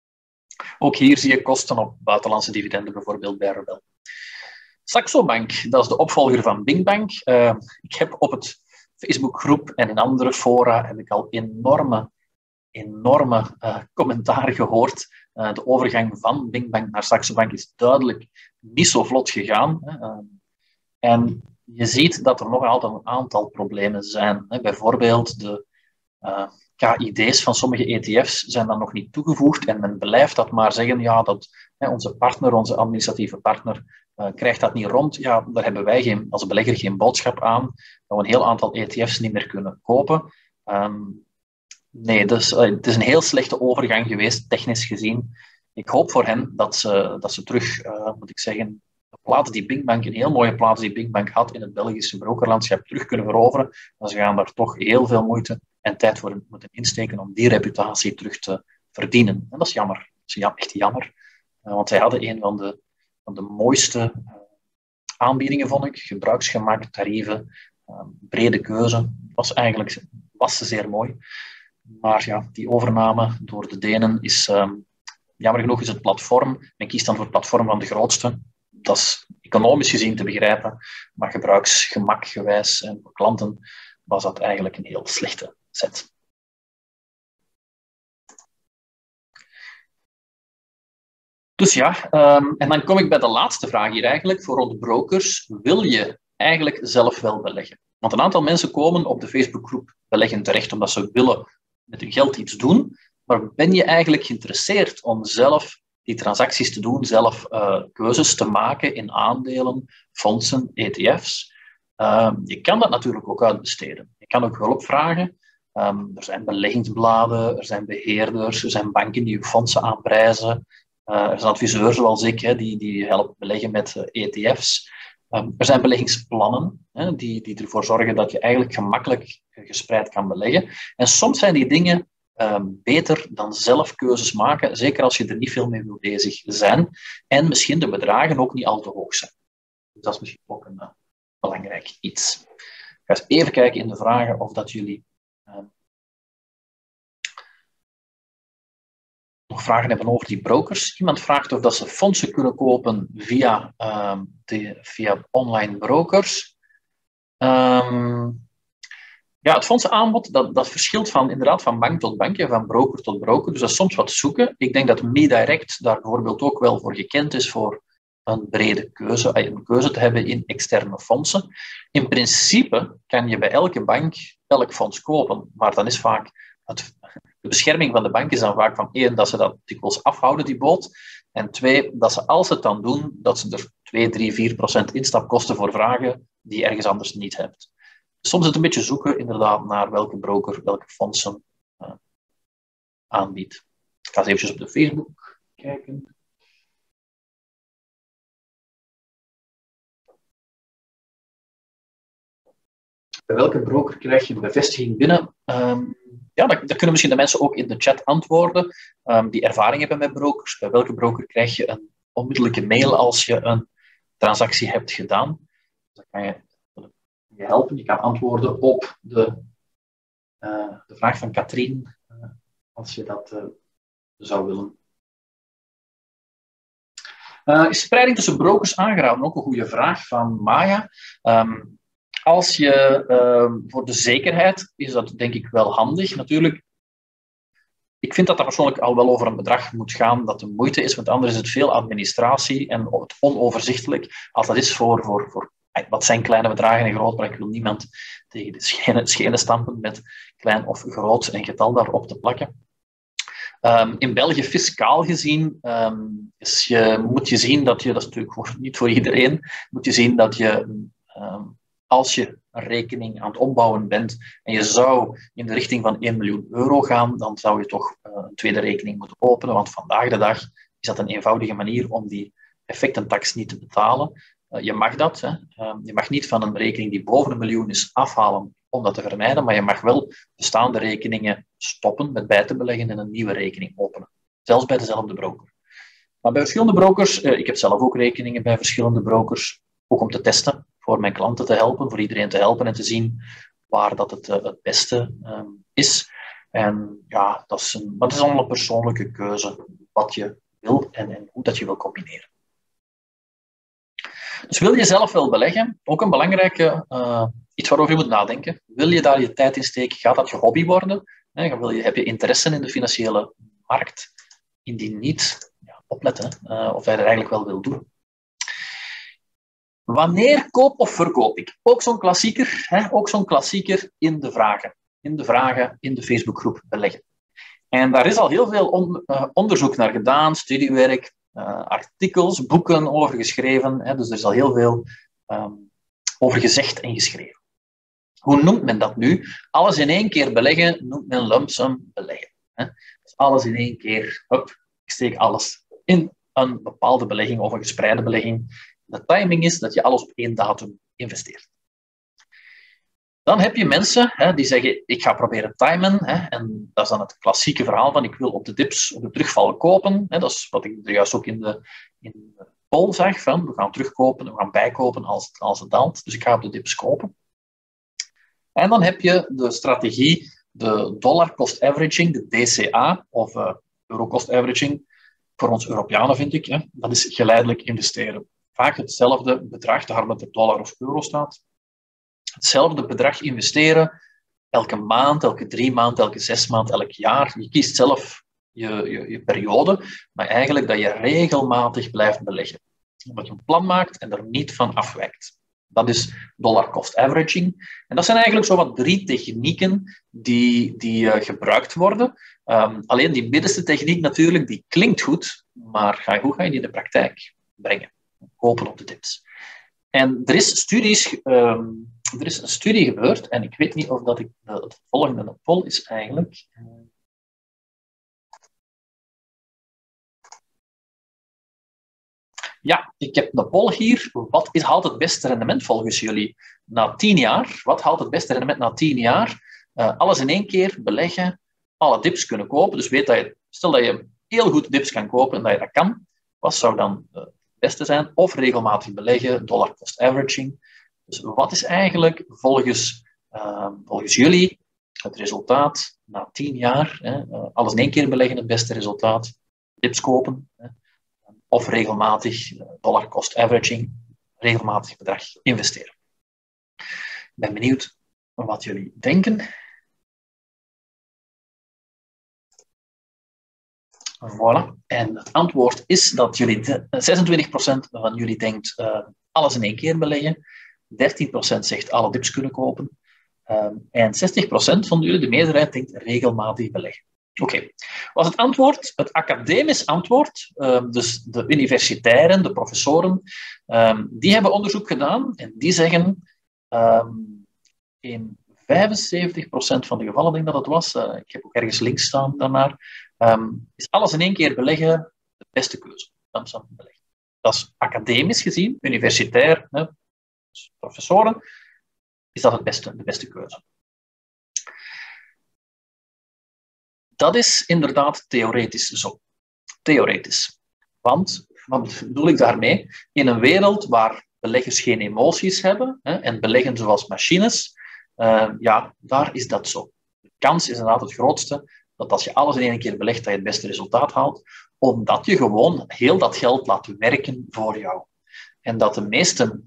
Ook hier zie je kosten op buitenlandse dividenden, bijvoorbeeld bij Rebel. Saxo Bank, dat is de opvolger van Bing Bank. Ik heb op het Facebookgroep en in andere fora heb ik al enorme commentaren gehoord. De overgang van Bing Bank naar Saxo Bank is duidelijk niet zo vlot gegaan. En je ziet dat er nog altijd een aantal problemen zijn. Bijvoorbeeld de KID's van sommige ETF's zijn dan nog niet toegevoegd en men blijft dat maar zeggen, ja, dat onze partner, onze administratieve partner, krijgt dat niet rond. Ja, daar hebben wij als belegger geen boodschap aan, dat we een heel aantal ETF's niet meer kunnen kopen. Nee, dus, het is een heel slechte overgang geweest, technisch gezien. Ik hoop voor hen dat ze terug, moet ik zeggen, de plaats die Bing Bank, een heel mooie plaats die Bing Bank had in het Belgische brokerlandschap, terug kunnen veroveren. Maar ze gaan daar toch heel veel moeite en tijd voor moeten insteken om die reputatie terug te verdienen. En dat is jammer. Dat is echt jammer. Want zij hadden een van de mooiste aanbiedingen, vond ik. Gebruiksgemak, tarieven, brede keuze. Was ze zeer mooi. Maar ja, die overname door de Denen is... jammer genoeg is het platform. Men kiest dan voor het platform van de grootste. Dat is economisch gezien te begrijpen. Maar gebruiksgemakgewijs en voor klanten was dat eigenlijk een heel slechte zet. Dus ja, en dan kom ik bij de laatste vraag hier eigenlijk. Voor onze brokers, wil je eigenlijk zelf wel beleggen? Want een aantal mensen komen op de Facebookgroep beleggen terecht omdat ze willen met hun geld iets doen. Maar ben je eigenlijk geïnteresseerd om zelf die transacties te doen, zelf keuzes te maken in aandelen, fondsen, ETF's? Je kan dat natuurlijk ook uitbesteden. Je kan ook hulp vragen. Er zijn beleggingsbladen, er zijn beheerders, er zijn banken die je fondsen aanprijzen. Er zijn adviseurs zoals ik, die helpen beleggen met ETF's. Er zijn beleggingsplannen die ervoor zorgen dat je eigenlijk gemakkelijk gespreid kan beleggen. En soms zijn die dingen beter dan zelf keuzes maken, zeker als je er niet veel mee wil bezig zijn. En misschien de bedragen ook niet al te hoog zijn. Dus dat is misschien ook een belangrijk iets. Ik ga eens even kijken in de vragen of dat jullie nog vragen hebben over die brokers. Iemand vraagt of dat ze fondsen kunnen kopen via online brokers. Ja, het fondsenaanbod dat verschilt inderdaad van bank tot bank en van broker tot broker. Dus dat is soms wat zoeken. Ik denk dat MeDirect daar bijvoorbeeld ook wel voor gekend is voor een brede keuze, een keuze te hebben in externe fondsen. In principe kan je bij elke bank elk fonds kopen, maar dan is vaak de bescherming van de bank is dan vaak van één, dat ze dat dikwijls afhouden, die boot. En twee, dat ze als ze het dan doen, dat ze er 2, 3, 4% instapkosten voor vragen die je ergens anders niet hebt. Soms is het een beetje zoeken inderdaad naar welke broker welke fondsen aanbiedt. Ik ga eens eventjes op de Facebook kijken. Bij welke broker krijg je een bevestiging binnen? Ja, dat kunnen misschien de mensen ook in de chat antwoorden, die ervaring hebben met brokers. Bij welke broker krijg je een onmiddellijke mail als je een transactie hebt gedaan? Dan kan je helpen. Je kan antwoorden op de vraag van Katrien, als je dat zou willen. Is spreiding tussen brokers aangeraden? Ook een goede vraag van Maya. Als je voor de zekerheid is dat denk ik wel handig. Natuurlijk, ik vind dat persoonlijk al wel over een bedrag moet gaan dat de moeite is, want anders is het veel administratie en het onoverzichtelijk. Als dat is voor wat zijn kleine bedragen en groot, maar ik wil niemand tegen de schenen stampen met klein of groot en getal daarop te plakken. In België fiscaal gezien moet je zien dat je, dat is natuurlijk niet voor iedereen, moet je zien dat je als je een rekening aan het opbouwen bent en je zou in de richting van 1 miljoen euro gaan, dan zou je toch een tweede rekening moeten openen, want vandaag de dag is dat een eenvoudige manier om die effectentax niet te betalen. Je mag dat. Je mag niet van een rekening die boven 1 miljoen is afhalen om dat te vermijden, maar je mag wel bestaande rekeningen stoppen met bij te beleggen en een nieuwe rekening openen. Zelfs bij dezelfde broker. Maar bij verschillende brokers, ik heb zelf ook rekeningen bij verschillende brokers, ook om te testen, voor mijn klanten te helpen, voor iedereen te helpen en te zien waar dat het beste is. En ja, dat is allemaal een persoonlijke keuze wat je en hoe dat je wil combineren. Dus wil je zelf wel beleggen, ook een belangrijke iets waarover je moet nadenken. Wil je daar je tijd in steken? Gaat dat je hobby worden? Heb je interesse in de financiële markt? Indien niet, ja, opletten of je er eigenlijk wel wil doen. Wanneer koop of verkoop ik? Ook zo'n klassieker, ook zo'n klassieker in de vragen. In de Facebookgroep beleggen. En daar is al heel veel onderzoek naar gedaan, studiewerk, artikels, boeken over geschreven. Dus er is al heel veel over gezegd en geschreven. Hoe noemt men dat nu? Alles in één keer beleggen noemt men lump sum beleggen. Dus alles in één keer, ik steek alles in een bepaalde belegging of een gespreide belegging. De timing is dat je alles op één datum investeert. Dan heb je mensen die zeggen, ik ga proberen timen. En dat is dan het klassieke verhaal van, ik wil op de dips, op de terugval kopen. Dat is wat ik juist ook in de poll zag, van we gaan terugkopen, we gaan bijkopen als het daalt. Dus ik ga op de dips kopen. En dan heb je de strategie, de dollar cost averaging, de DCA, of euro cost averaging. Voor ons Europeanen vind ik, dat is geleidelijk investeren. Vaak hetzelfde bedrag, daarom dat er dollar of euro staat. Hetzelfde bedrag investeren, elke maand, elke 3 maanden, elke 6 maanden, elk jaar. Je kiest zelf je periode, maar eigenlijk dat je regelmatig blijft beleggen. Dat je een plan maakt en er niet van afwijkt. Dat is dollar cost averaging. En dat zijn eigenlijk zowat 3 technieken die gebruikt worden. Alleen die middenste techniek natuurlijk, die klinkt goed, maar hoe ga je die in de praktijk brengen? Kopen op de dips. En er is een studie gebeurd, en ik weet niet of dat het volgende poll is eigenlijk. Ja, ik heb een poll hier. Wat haalt het beste rendement volgens jullie na 10 jaar? Wat haalt het beste rendement na 10 jaar? Alles in één keer beleggen, alle dips kunnen kopen. Dus stel dat je heel goed dips kan kopen en dat je dat kan. Wat zou dan het beste zijn? Of regelmatig beleggen, dollar cost averaging. Dus wat is eigenlijk volgens jullie het resultaat na 10 jaar? Alles in één keer beleggen, het beste resultaat. Dips kopen. Of regelmatig dollar cost averaging, regelmatig bedrag investeren. Ik ben benieuwd wat jullie denken. Voilà. En het antwoord is dat 26% van jullie denkt alles in één keer beleggen. 13% zegt alle dips kunnen kopen. En 60% van jullie, de meerderheid, denkt regelmatig beleggen. Oké. Was het antwoord, het academisch antwoord, dus de universitairen, de professoren, die hebben onderzoek gedaan en die zeggen in 75% van de gevallen, denk ik dat het was, ik heb ook ergens links staan daarnaar, is alles in één keer beleggen de beste keuze. Beleggen. Dat is academisch gezien, universitair, dus professoren, is dat de beste keuze. Dat is inderdaad theoretisch zo. Theoretisch. Want, wat bedoel ik daarmee? In een wereld waar beleggers geen emoties hebben en beleggen zoals machines, daar is dat zo. De kans is inderdaad het grootste dat als je alles in één keer belegt, dat je het beste resultaat haalt, omdat je gewoon heel dat geld laat werken voor jou. En dat de meesten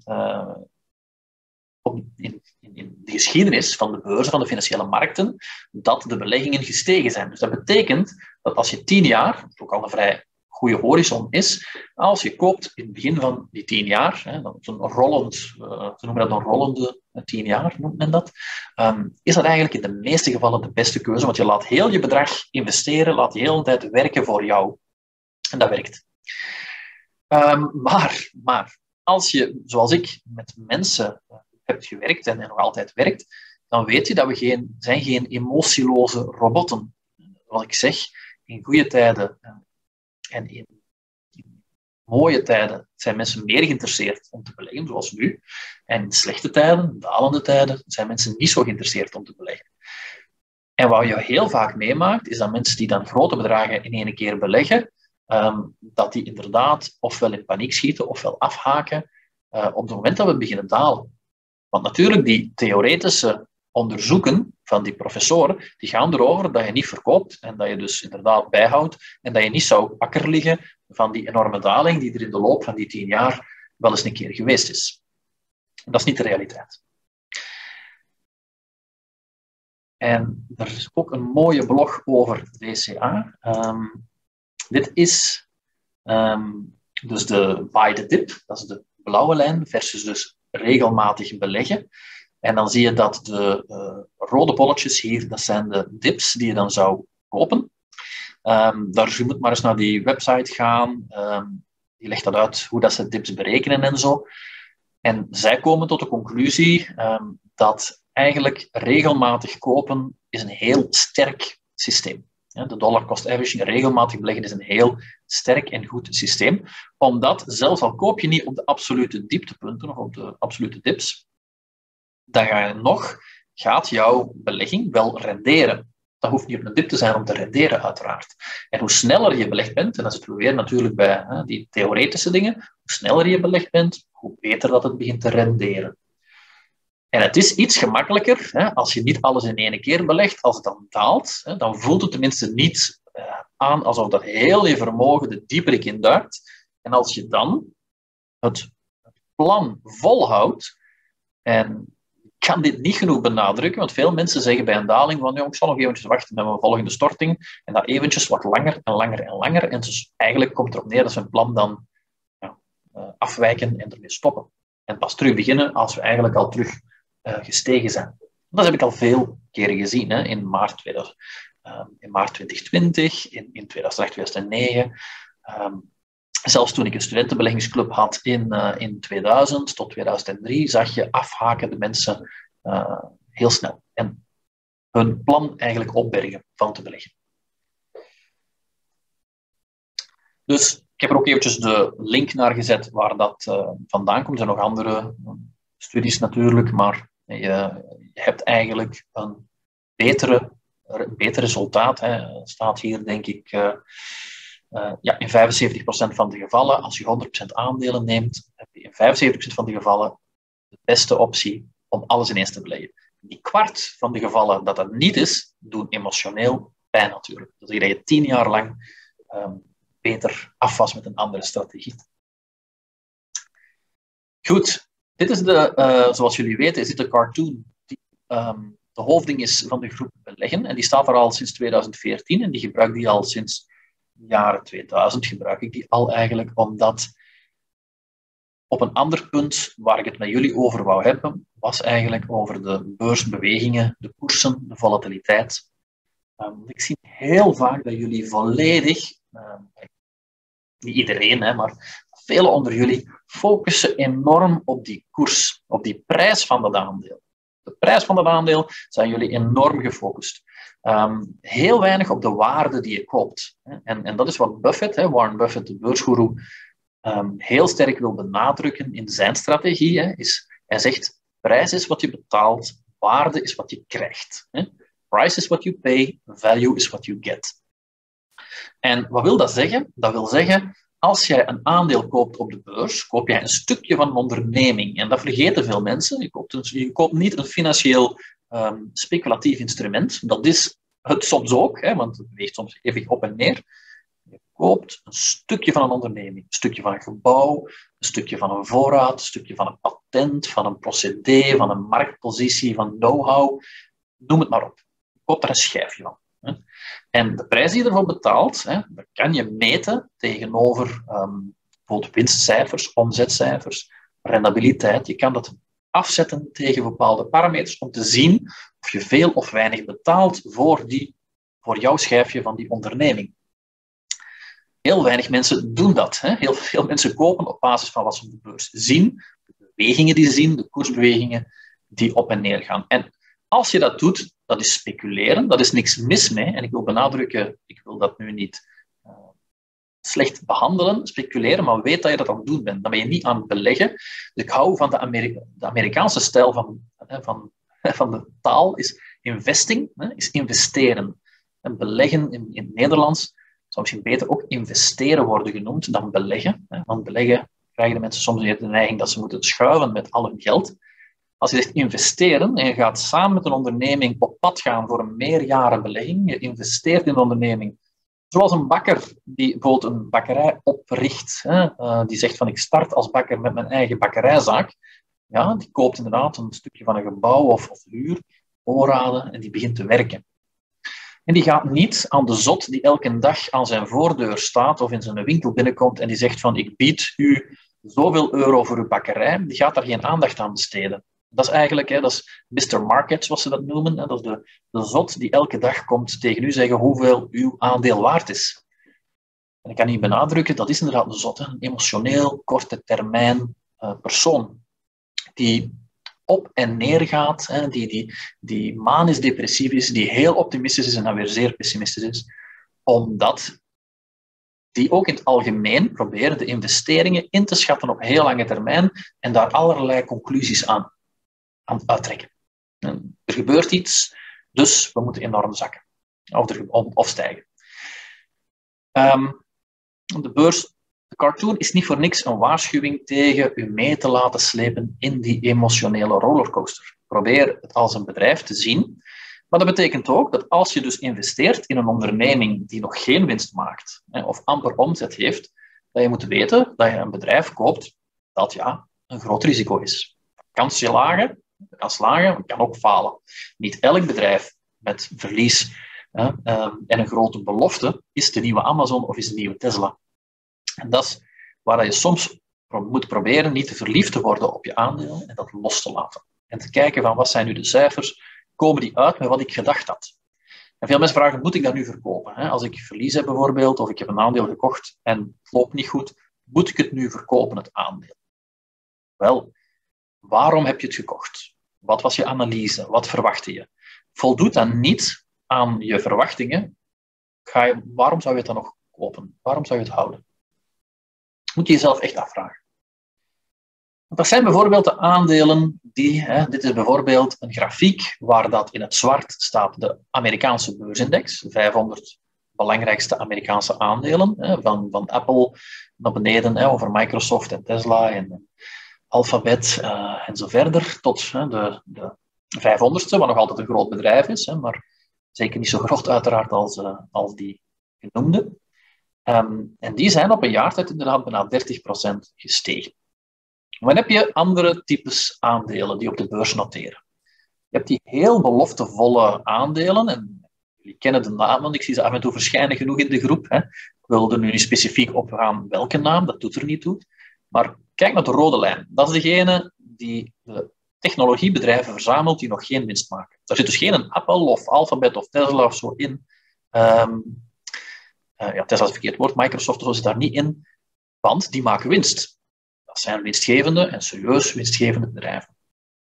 in de geschiedenis van de beurzen, van de financiële markten, dat de beleggingen gestegen zijn. Dus dat betekent dat als je 10 jaar, wat ook al een vrij goede horizon is, als je koopt in het begin van die 10 jaar, dat is ze noemen dat een rollende 10 jaar, noemt men dat, is dat eigenlijk in de meeste gevallen de beste keuze, want je laat heel je bedrag investeren, laat je de hele tijd werken voor jou. En dat werkt. Maar als je, zoals ik, met mensen hebt gewerkt en nog altijd werkt, dan weet je dat we geen emotieloze robotten. Wat ik zeg, in goede tijden en in mooie tijden zijn mensen meer geïnteresseerd om te beleggen, zoals nu. En in slechte tijden, dalende tijden, zijn mensen niet zo geïnteresseerd om te beleggen. En wat je heel vaak meemaakt, is dat mensen die dan grote bedragen in één keer beleggen, dat die inderdaad ofwel in paniek schieten, ofwel afhaken op het moment dat we beginnen dalen. Want natuurlijk, die theoretische onderzoeken van die professoren, die gaan erover dat je niet verkoopt en dat je dus inderdaad bijhoudt en dat je niet zou wakker liggen van die enorme daling die er in de loop van die 10 jaar wel eens een keer geweest is. Dat is niet de realiteit. En er is ook een mooie blog over DCA. Dit is dus de buy the dip, dat is de blauwe lijn, versus dus regelmatig beleggen. En dan zie je dat de rode bolletjes hier, dat zijn de dips die je dan zou kopen. Je moet maar eens naar die website gaan. Die legt dat uit hoe dat ze dips berekenen en zo. En zij komen tot de conclusie dat eigenlijk regelmatig kopen is een heel sterk systeem. De dollar cost averaging, regelmatig beleggen, is een heel sterk en goed systeem. Omdat, zelfs al koop je niet op de absolute dieptepunten of op de absolute dips, dan gaat jouw belegging wel renderen. Dat hoeft niet op een dip te zijn om te renderen, uiteraard. En hoe sneller je belegd bent, en dat zitten we weer natuurlijk bij die theoretische dingen, hoe sneller je belegd bent, hoe beter dat het begint te renderen. En het is iets gemakkelijker, als je niet alles in één keer belegt. Als het dan daalt, dan voelt het tenminste niet aan alsof dat heel je vermogen de dieperik induikt. En als je dan het plan volhoudt, en ik kan dit niet genoeg benadrukken, want veel mensen zeggen bij een daling van, ik zal nog eventjes wachten met mijn volgende storting, en dat eventjes wordt langer en langer en langer. En dus eigenlijk komt het erop neer dat ze een plan dan afwijken en ermee stoppen. En pas terug beginnen als we eigenlijk al terug gestegen zijn. Dat heb ik al veel keren gezien, in maart 2020, in 2008, 2009. Zelfs toen ik een studentenbeleggingsclub had in 2000 tot 2003, zag je afhakende mensen heel snel. En hun plan eigenlijk opbergen van te beleggen. Dus ik heb er ook eventjes de link naar gezet waar dat vandaan komt. Er zijn nog andere studies natuurlijk, maar je hebt eigenlijk een beter resultaat. Het staat hier, denk ik, in 75% van de gevallen, als je 100% aandelen neemt, heb je in 75% van de gevallen de beste optie om alles ineens te beleggen. Die kwart van de gevallen dat dat niet is, doen emotioneel pijn natuurlijk. Dat is dat je 10 jaar lang beter af was met een andere strategie. Goed, dit is zoals jullie weten, is dit de cartoon die de hoofding is van de groep beleggen. En die staat er al sinds 2014 en die gebruik die al sinds de jaren 2000 gebruik ik die al eigenlijk, omdat op een ander punt waar ik het met jullie over wou hebben, was eigenlijk over de beursbewegingen, de koersen, de volatiliteit. Ik zie heel vaak dat jullie volledig, niet iedereen, maar velen onder jullie, focussen enorm op die koers, op die prijs van dat aandeel. De prijs van dat aandeel zijn jullie enorm gefocust. Heel weinig op de waarde die je koopt. En dat is wat Buffett, Warren Buffett, de beursgoeroe, heel sterk wil benadrukken in zijn strategie. Hij zegt, prijs is wat je betaalt, waarde is wat je krijgt. Price is what you pay, value is what you get. En wat wil dat zeggen? Dat wil zeggen, als jij een aandeel koopt op de beurs, koop jij een stukje van een onderneming. En dat vergeten veel mensen. Je koopt niet een financieel speculatief instrument. Dat is het soms ook, want het weegt soms even op en neer. Je koopt een stukje van een onderneming. Een stukje van een gebouw, een stukje van een voorraad, een stukje van een patent, van een procedé, van een marktpositie, van know-how. Noem het maar op. Je koopt er een schijfje van. En de prijs die je ervoor betaalt, dat kan je meten tegenover bijvoorbeeld winstcijfers, omzetcijfers, rendabiliteit. Je kan dat afzetten tegen bepaalde parameters om te zien of je veel of weinig betaalt voor jouw schijfje van die onderneming. Heel weinig mensen doen dat. Heel veel mensen kopen op basis van wat ze op de beurs zien, de bewegingen die ze zien, de koersbewegingen die op en neer gaan. En als je dat doet, dat is speculeren, dat is niks mis mee. En ik wil benadrukken, ik wil dat nu niet slecht behandelen, speculeren, maar weet dat je dat aan het doen bent. Dan ben je niet aan het beleggen. Dus ik hou van de Amerikaanse stijl van de taal, is investing, is investeren. En beleggen in het Nederlands zou misschien beter ook investeren worden genoemd dan beleggen. Want beleggen krijgen de mensen soms de neiging dat ze moeten schuiven met al hun geld. Als je zegt investeren en je gaat samen met een onderneming op pad gaan voor een meerjarenbelegging, je investeert in een onderneming, zoals een bakker die bijvoorbeeld een bakkerij opricht, die zegt van ik start als bakker met mijn eigen bakkerijzaak, ja, die koopt inderdaad een stukje van een gebouw of huur, voorraden en die begint te werken. En die gaat niet aan de zot die elke dag aan zijn voordeur staat of in zijn winkel binnenkomt en die zegt van ik bied u zoveel euro voor uw bakkerij, die gaat daar geen aandacht aan besteden. Dat is eigenlijk, dat is Mr. Market, zoals ze dat noemen. Dat is de zot die elke dag komt tegen u zeggen hoeveel uw aandeel waard is. En ik kan niet benadrukken, dat is inderdaad een zot, een emotioneel, korte termijn persoon. Die op en neer gaat, die manisch depressief is, die heel optimistisch is en dan weer zeer pessimistisch is, omdat die ook in het algemeen proberen de investeringen in te schatten op heel lange termijn en daar allerlei conclusies aan uittrekken. En er gebeurt iets, dus we moeten enorm zakken of stijgen. De beurs, de cartoon is niet voor niks een waarschuwing tegen u mee te laten slepen in die emotionele rollercoaster. Probeer het als een bedrijf te zien. Maar dat betekent ook dat als je dus investeert in een onderneming die nog geen winst maakt of amper omzet heeft, dat je moet weten dat je een bedrijf koopt dat een groot risico is. Kan slagen, maar kan ook falen. Niet elk bedrijf met verlies en een grote belofte is de nieuwe Amazon of is de nieuwe Tesla. En dat is waar je soms moet proberen niet te verliefd te worden op je aandeel en dat los te laten. En te kijken van wat zijn nu de cijfers, komen die uit met wat ik gedacht had. En veel mensen vragen, moet ik dat nu verkopen? Als ik verlies heb bijvoorbeeld, of ik heb een aandeel gekocht en het loopt niet goed, moet ik het nu verkopen, het aandeel? Wel, waarom heb je het gekocht? Wat was je analyse? Wat verwachtte je? Voldoet dat niet aan je verwachtingen? Waarom zou je het dan nog kopen? Waarom zou je het houden? Moet je jezelf echt afvragen. Want dat zijn bijvoorbeeld de aandelen dit is bijvoorbeeld een grafiek waar dat in het zwart staat de Amerikaanse beursindex, 500 belangrijkste Amerikaanse aandelen, van Apple naar beneden, over Microsoft en Tesla en Alphabet en zo verder, tot de 500ste, wat nog altijd een groot bedrijf is, maar zeker niet zo groot uiteraard als die genoemde. En die zijn op een jaartijd inderdaad bijna 30% gestegen. Dan heb je andere types aandelen die op de beurs noteren. Je hebt die heel beloftevolle aandelen, en jullie kennen de namen, ik zie ze af en toe verschijnen genoeg in de groep. Ik wil er nu niet specifiek op gaan welke naam, dat doet er niet toe. Maar kijk naar de rode lijn. Dat is degene die de technologiebedrijven verzamelt die nog geen winst maken. Daar zit dus geen Apple of Alphabet of Tesla of zo in. Tesla is het verkeerd woord, Microsoft of zo zit daar niet in, want die maken winst. Dat zijn winstgevende en serieus winstgevende bedrijven.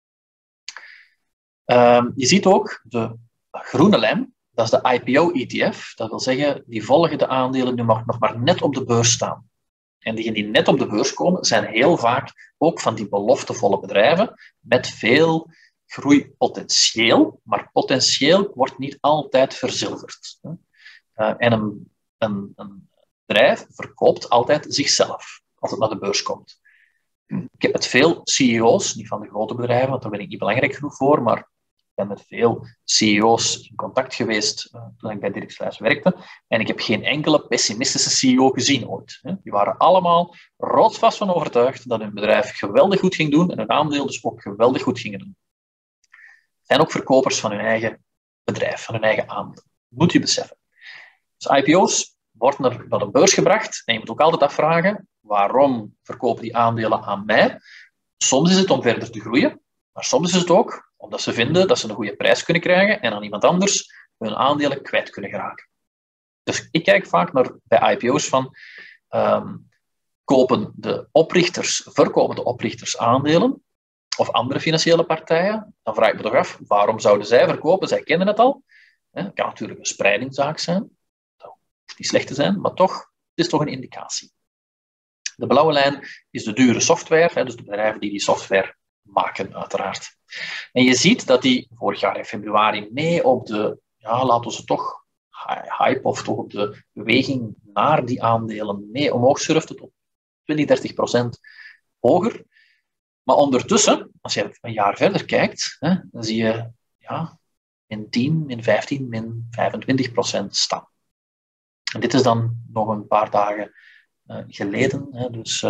Je ziet ook de groene lijn, dat is de IPO-ETF. Dat wil zeggen, die volgen de aandelen nu nog maar net op de beurs staan. En diegenen die net op de beurs komen, zijn heel vaak ook van die beloftevolle bedrijven met veel groeipotentieel, maar potentieel wordt niet altijd verzilverd. En een bedrijf verkoopt altijd zichzelf als het naar de beurs komt. Ik heb met veel CEO's, niet van de grote bedrijven, want daar ben ik niet belangrijk genoeg voor, maar ik ben met veel CEO's in contact geweest toen ik bij Dirk Sluijs werkte. En ik heb geen enkele pessimistische CEO gezien ooit. Die waren allemaal rotsvast van overtuigd dat hun bedrijf geweldig goed ging doen en hun aandeel dus ook geweldig goed gingen doen. Het zijn ook verkopers van hun eigen bedrijf, van hun eigen aandeel. Moet je beseffen. Dus IPO's worden er naar de beurs gebracht en je moet ook altijd afvragen, waarom verkopen die aandelen aan mij? Soms is het om verder te groeien, maar soms is het ook omdat ze vinden dat ze een goede prijs kunnen krijgen en aan iemand anders hun aandelen kwijt kunnen geraken. Dus ik kijk vaak naar bij IPO's van, verkopen de oprichters aandelen of andere financiële partijen? Dan vraag ik me toch af, waarom zouden zij verkopen? Zij kennen het al. Het kan natuurlijk een spreidingszaak zijn. Dat hoeft niet slecht te zijn, maar toch, het is toch een indicatie. De blauwe lijn is de dure software, dus de bedrijven die software maken, uiteraard. En je ziet dat die vorig jaar in februari mee op de, laten we ze toch hype of toch op de beweging naar die aandelen mee omhoog surfte tot 20-30% hoger. Maar ondertussen, als je een jaar verder kijkt, dan zie je min 10, min 15, min 25% staan. En dit is dan nog een paar dagen geleden.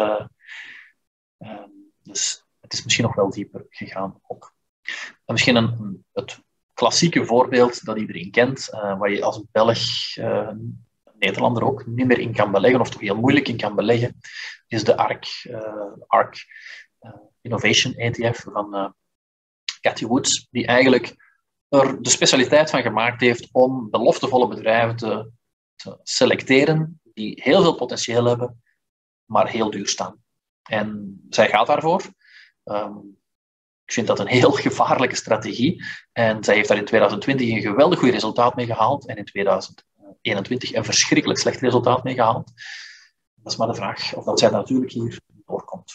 Dus het is misschien nog wel dieper gegaan ook. En misschien het klassieke voorbeeld dat iedereen kent, waar je als Belg, Nederlander ook, niet meer in kan beleggen, of toch heel moeilijk in kan beleggen, is de ARK Innovation ETF van Cathie Woods, die eigenlijk er de specialiteit van gemaakt heeft om beloftevolle bedrijven te selecteren die heel veel potentieel hebben, maar heel duur staan. En zij gaat daarvoor. Ik vind dat een heel gevaarlijke strategie. En zij heeft daar in 2020 een geweldig goed resultaat mee gehaald. En in 2021 een verschrikkelijk slecht resultaat mee gehaald. Dat is maar de vraag of dat zij natuurlijk hier doorkomt.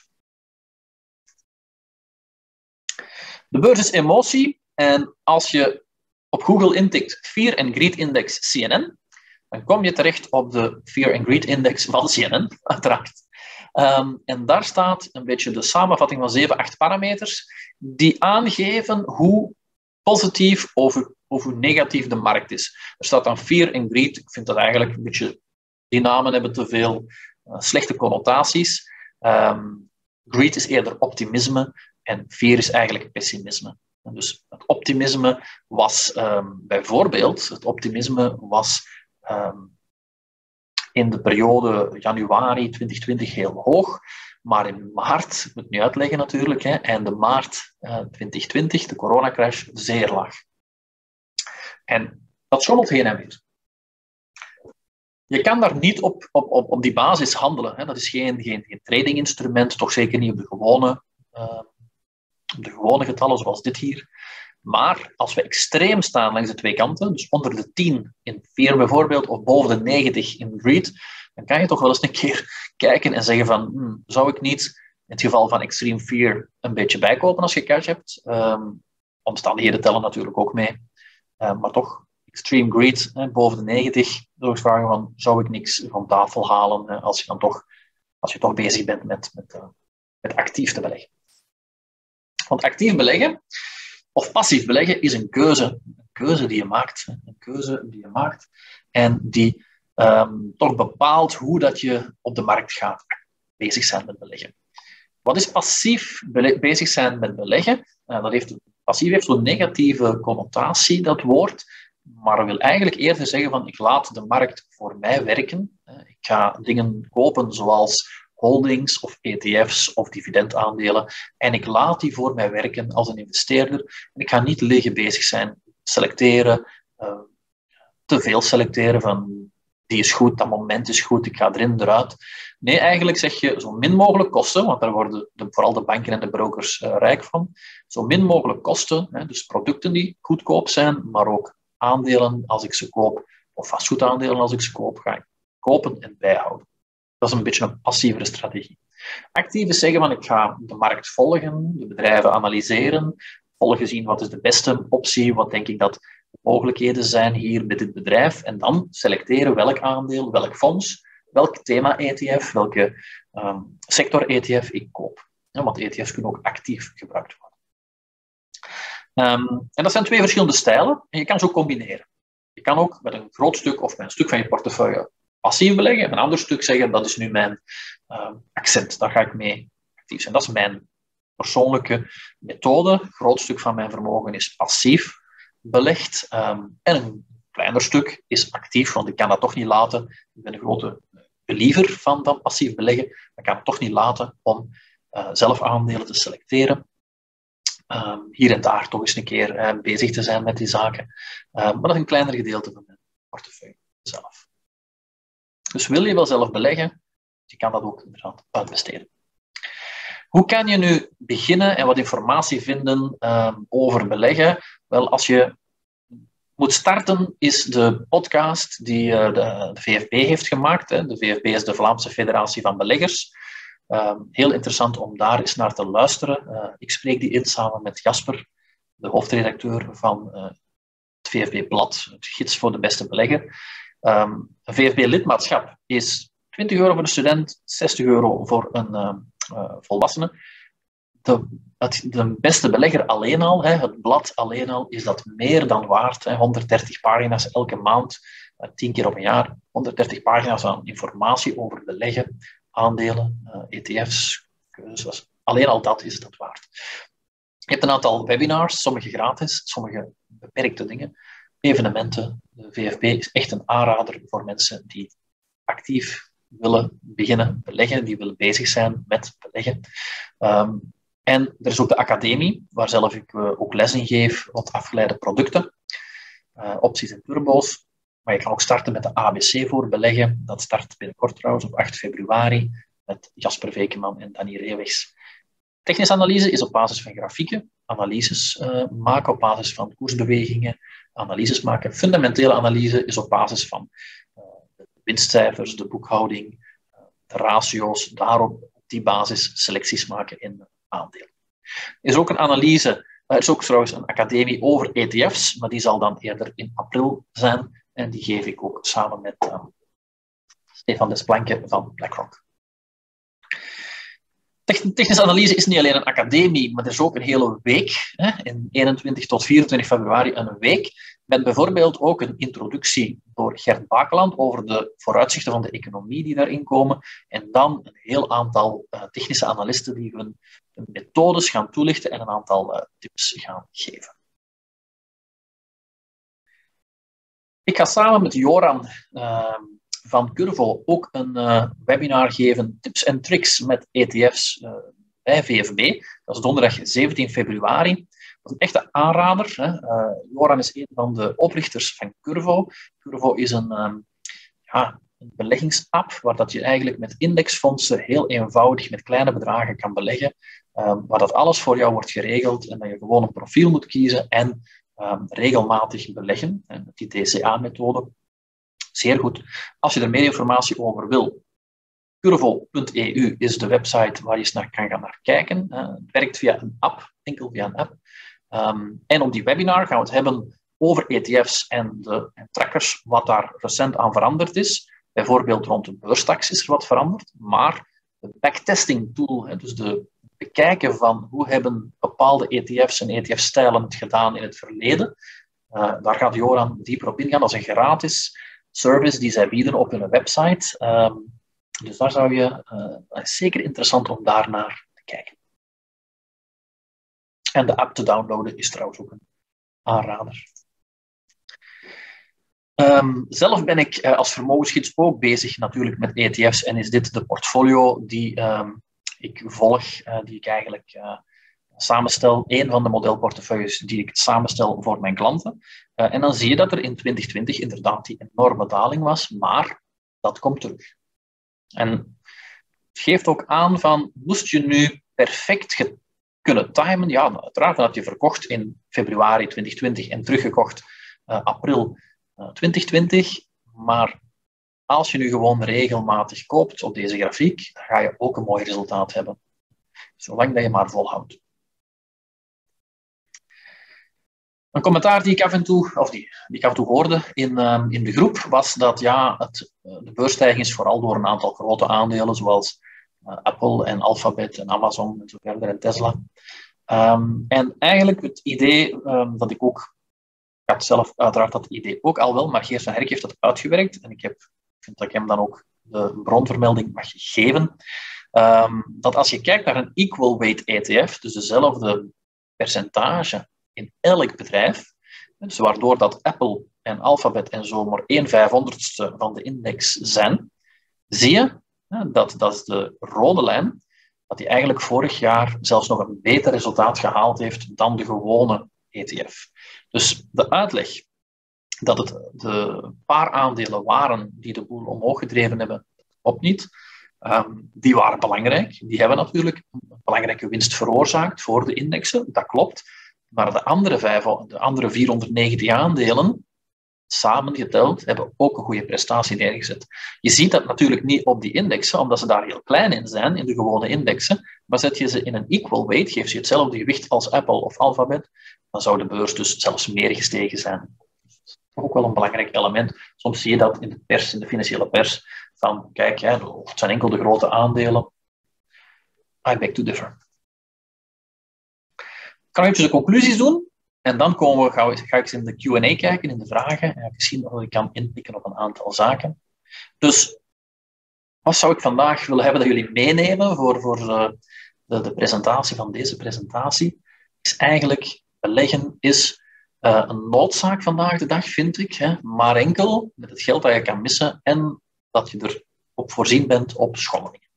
De beurs is emotie. En als je op Google intikt Fear and Greed Index CNN, dan kom je terecht op de Fear and Greed Index van CNN, uiteraard. En daar staat een beetje de samenvatting van 7, 8 parameters die aangeven hoe positief of hoe negatief de markt is. Er staat dan Fear and Greed. Ik vind dat eigenlijk een beetje... Die namen hebben te veel slechte connotaties. Greed is eerder optimisme en fear is eigenlijk pessimisme. En dus het optimisme was bijvoorbeeld... Het optimisme was... in de periode januari 2020 heel hoog, maar in maart, ik moet het nu uitleggen natuurlijk, einde maart 2020, de coronacrash, zeer laag. En dat schommelt heen en weer. Je kan daar niet op die basis handelen. Dat is geen trading-instrument, toch zeker niet op de gewone getallen zoals dit hier. Maar als we extreem staan langs de twee kanten, dus onder de 10 in fear bijvoorbeeld, of boven de 90 in greed, dan kan je toch wel eens een keer kijken en zeggen van, zou ik niet, in het geval van extreme fear, een beetje bijkopen als je cash hebt? Omstandigheden tellen natuurlijk ook mee. Maar toch, extreme greed, boven de 90, zou ik vragen van, zou ik niks van tafel halen als je toch bezig bent met actief te beleggen? Want actief beleggen, of passief beleggen, is een keuze. Een keuze die je maakt. Een keuze die je maakt. En die toch bepaalt hoe dat je op de markt gaat bezig zijn met beleggen. Wat is passief bezig zijn met beleggen? Passief heeft zo'n negatieve connotatie, dat woord. Maar dat wil eigenlijk eerder zeggen van ik laat de markt voor mij werken. Ik ga dingen kopen zoals holdings of ETF's of dividendaandelen. En ik laat die voor mij werken als een investeerder. En ik ga niet liggen bezig zijn, selecteren, te veel selecteren van die is goed, dat moment is goed, ik ga erin, eruit. Nee, eigenlijk zeg je zo min mogelijk kosten, want daar worden vooral de banken en de brokers rijk van. Zo min mogelijk kosten, dus producten die goedkoop zijn, maar ook aandelen als ik ze koop, of vastgoedaandelen als ik ze koop, ga ik kopen en bijhouden. Dat is een beetje een passievere strategie. Actief is zeggen van ik ga de markt volgen, de bedrijven analyseren, volgen zien wat is de beste optie, wat denk ik dat de mogelijkheden zijn hier met dit bedrijf en dan selecteren welk aandeel, welk fonds, welk thema-ETF, welke sector-ETF ik koop. Ja, want ETF's kunnen ook actief gebruikt worden. En dat zijn twee verschillende stijlen en je kan ze ook combineren. Je kan ook met een groot stuk of met een stuk van je portefeuille passief beleggen en een ander stuk zeggen dat is nu mijn accent, daar ga ik mee actief zijn. Dat is mijn persoonlijke methode. Een groot stuk van mijn vermogen is passief belegd en een kleiner stuk is actief, want ik kan dat toch niet laten. Ik ben een grote believer van passief beleggen, maar ik kan het toch niet laten om zelf aandelen te selecteren. Hier en daar toch eens een keer bezig te zijn met die zaken. Maar dat is een kleiner gedeelte van mijn portefeuille zelf. Dus wil je wel zelf beleggen, je kan dat ook inderdaad uitbesteden. Hoe kan je nu beginnen en wat informatie vinden over beleggen? Wel, als je moet starten, is de podcast die de VFB heeft gemaakt. De VFB is de Vlaamse Federatie van Beleggers. Heel interessant om daar eens naar te luisteren. Ik spreek die in samen met Jasper, de hoofdredacteur van het VFB-blad, het Gids voor de Beste Belegger. Een VFB-lidmaatschap is €20 voor de student, €60 voor een volwassene. de beste belegger alleen al, het blad alleen al, is dat meer dan waard. 130 pagina's elke maand, 10 keer op een jaar. 130 pagina's aan informatie over beleggen, aandelen, ETF's, keuzes. Alleen al dat is dat waard. Je hebt een aantal webinars, sommige gratis, sommige beperkte dingen. Evenementen. De VFB is echt een aanrader voor mensen die actief willen beginnen beleggen, die willen bezig zijn met beleggen. En er is ook de academie, waar zelf ik ook les in geef rond afgeleide producten, opties en turbo's. Maar je kan ook starten met de ABC voor beleggen. Dat start binnenkort trouwens op 8 februari met Jasper Vekeman en Danny Reewegs. Technische analyse is op basis van grafieken, analyses maken op basis van koersbewegingen, analyses maken. Fundamentele analyse is op basis van de winstcijfers, de boekhouding, de ratio's, daarop op die basis selecties maken in aandelen. Er is ook een analyse, er is ook trouwens een academie over ETF's, maar die zal dan eerder in april zijn en die geef ik ook samen met Stefan Desplanke van BlackRock. Technische analyse is niet alleen een academie, maar er is ook een hele week, in 21 tot 24 februari een week, met bijvoorbeeld ook een introductie door Gert Bakeland over de vooruitzichten van de economie die daarin komen, en dan een heel aantal technische analisten die hun methodes gaan toelichten en een aantal tips gaan geven. Ik ga samen met Joran van Curvo ook een webinar geven, tips en tricks met ETF's bij VFB. Dat is donderdag 17 februari. Dat is een echte aanrader. Joran is een van de oprichters van Curvo. Curvo is een beleggingsapp waar dat je eigenlijk met indexfondsen heel eenvoudig met kleine bedragen kan beleggen, waar dat alles voor jou wordt geregeld en dat je gewoon een profiel moet kiezen en regelmatig beleggen, met die DCA-methode. Zeer goed. Als je er meer informatie over wil, curvo.eu is de website waar je eens naar kan gaan naar kijken. Het werkt via een app, enkel via een app. En op die webinar gaan we het hebben over ETF's en de trackers, wat daar recent aan veranderd is. Bijvoorbeeld rond de beurstax is er wat veranderd, maar de backtesting tool, dus de bekijken van hoe hebben bepaalde ETF's en ETF-stijlen het gedaan in het verleden, daar gaat Joran dieper op ingaan. Dat is een gratis service die zij bieden op hun website. Dus daar zou je, is zeker interessant om daar naar te kijken. En de app te downloaden is trouwens ook een aanrader. Zelf ben ik als vermogensgids ook bezig natuurlijk met ETF's en is dit de portfolio die ik volg, die ik eigenlijk samenstel, een van de modelportefeuilles die ik samenstel voor mijn klanten. En dan zie je dat er in 2020 inderdaad die enorme daling was, maar dat komt terug. En het geeft ook aan van, moest je nu perfect kunnen timen, ja, uiteraard had je verkocht in februari 2020 en teruggekocht april 2020, maar als je nu gewoon regelmatig koopt op deze grafiek, dan ga je ook een mooi resultaat hebben. Zolang dat je maar volhoudt. Een commentaar die ik af en toe hoorde in de groep was dat de beursstijging is vooral door een aantal grote aandelen zoals Apple en Alphabet en Amazon en zo verder en Tesla. En eigenlijk het idee dat ik ook, ik had zelf uiteraard dat idee ook al wel, maar Geert van Herk heeft dat uitgewerkt en ik vind dat ik hem dan ook de bronvermelding mag geven. Dat als je kijkt naar een equal weight ETF, dus dezelfde percentage in elk bedrijf, dus waardoor dat Apple en Alphabet en zo maar 1/500ste van de index zijn, zie je dat is de rode lijn, dat die eigenlijk vorig jaar zelfs nog een beter resultaat gehaald heeft dan de gewone ETF. Dus de uitleg dat het de paar aandelen waren die de boel omhoog gedreven hebben, klopt niet. Die waren belangrijk. Die hebben natuurlijk een belangrijke winst veroorzaakt voor de indexen, dat klopt. Maar de andere 490 aandelen, samengeteld, hebben ook een goede prestatie neergezet. Je ziet dat natuurlijk niet op die indexen, omdat ze daar heel klein in zijn, in de gewone indexen. Maar zet je ze in een equal weight, geef je hetzelfde gewicht als Apple of Alphabet, dan zou de beurs dus zelfs meer gestegen zijn. Dat is ook wel een belangrijk element. Soms zie je dat in de pers, in de financiële pers, van kijk, het zijn enkel de grote aandelen. I beg to differ. kan eventjes de conclusies doen. En dan ga ik eens in de Q&A kijken, in de vragen. En misschien of ik kan inpikken op een aantal zaken. Dus wat zou ik vandaag willen hebben dat jullie meenemen voor de presentatie van deze presentatie? Is eigenlijk, beleggen is een noodzaak vandaag de dag, vind ik. Hè? Maar enkel met het geld dat je kan missen en dat je erop voorzien bent op schommelingen.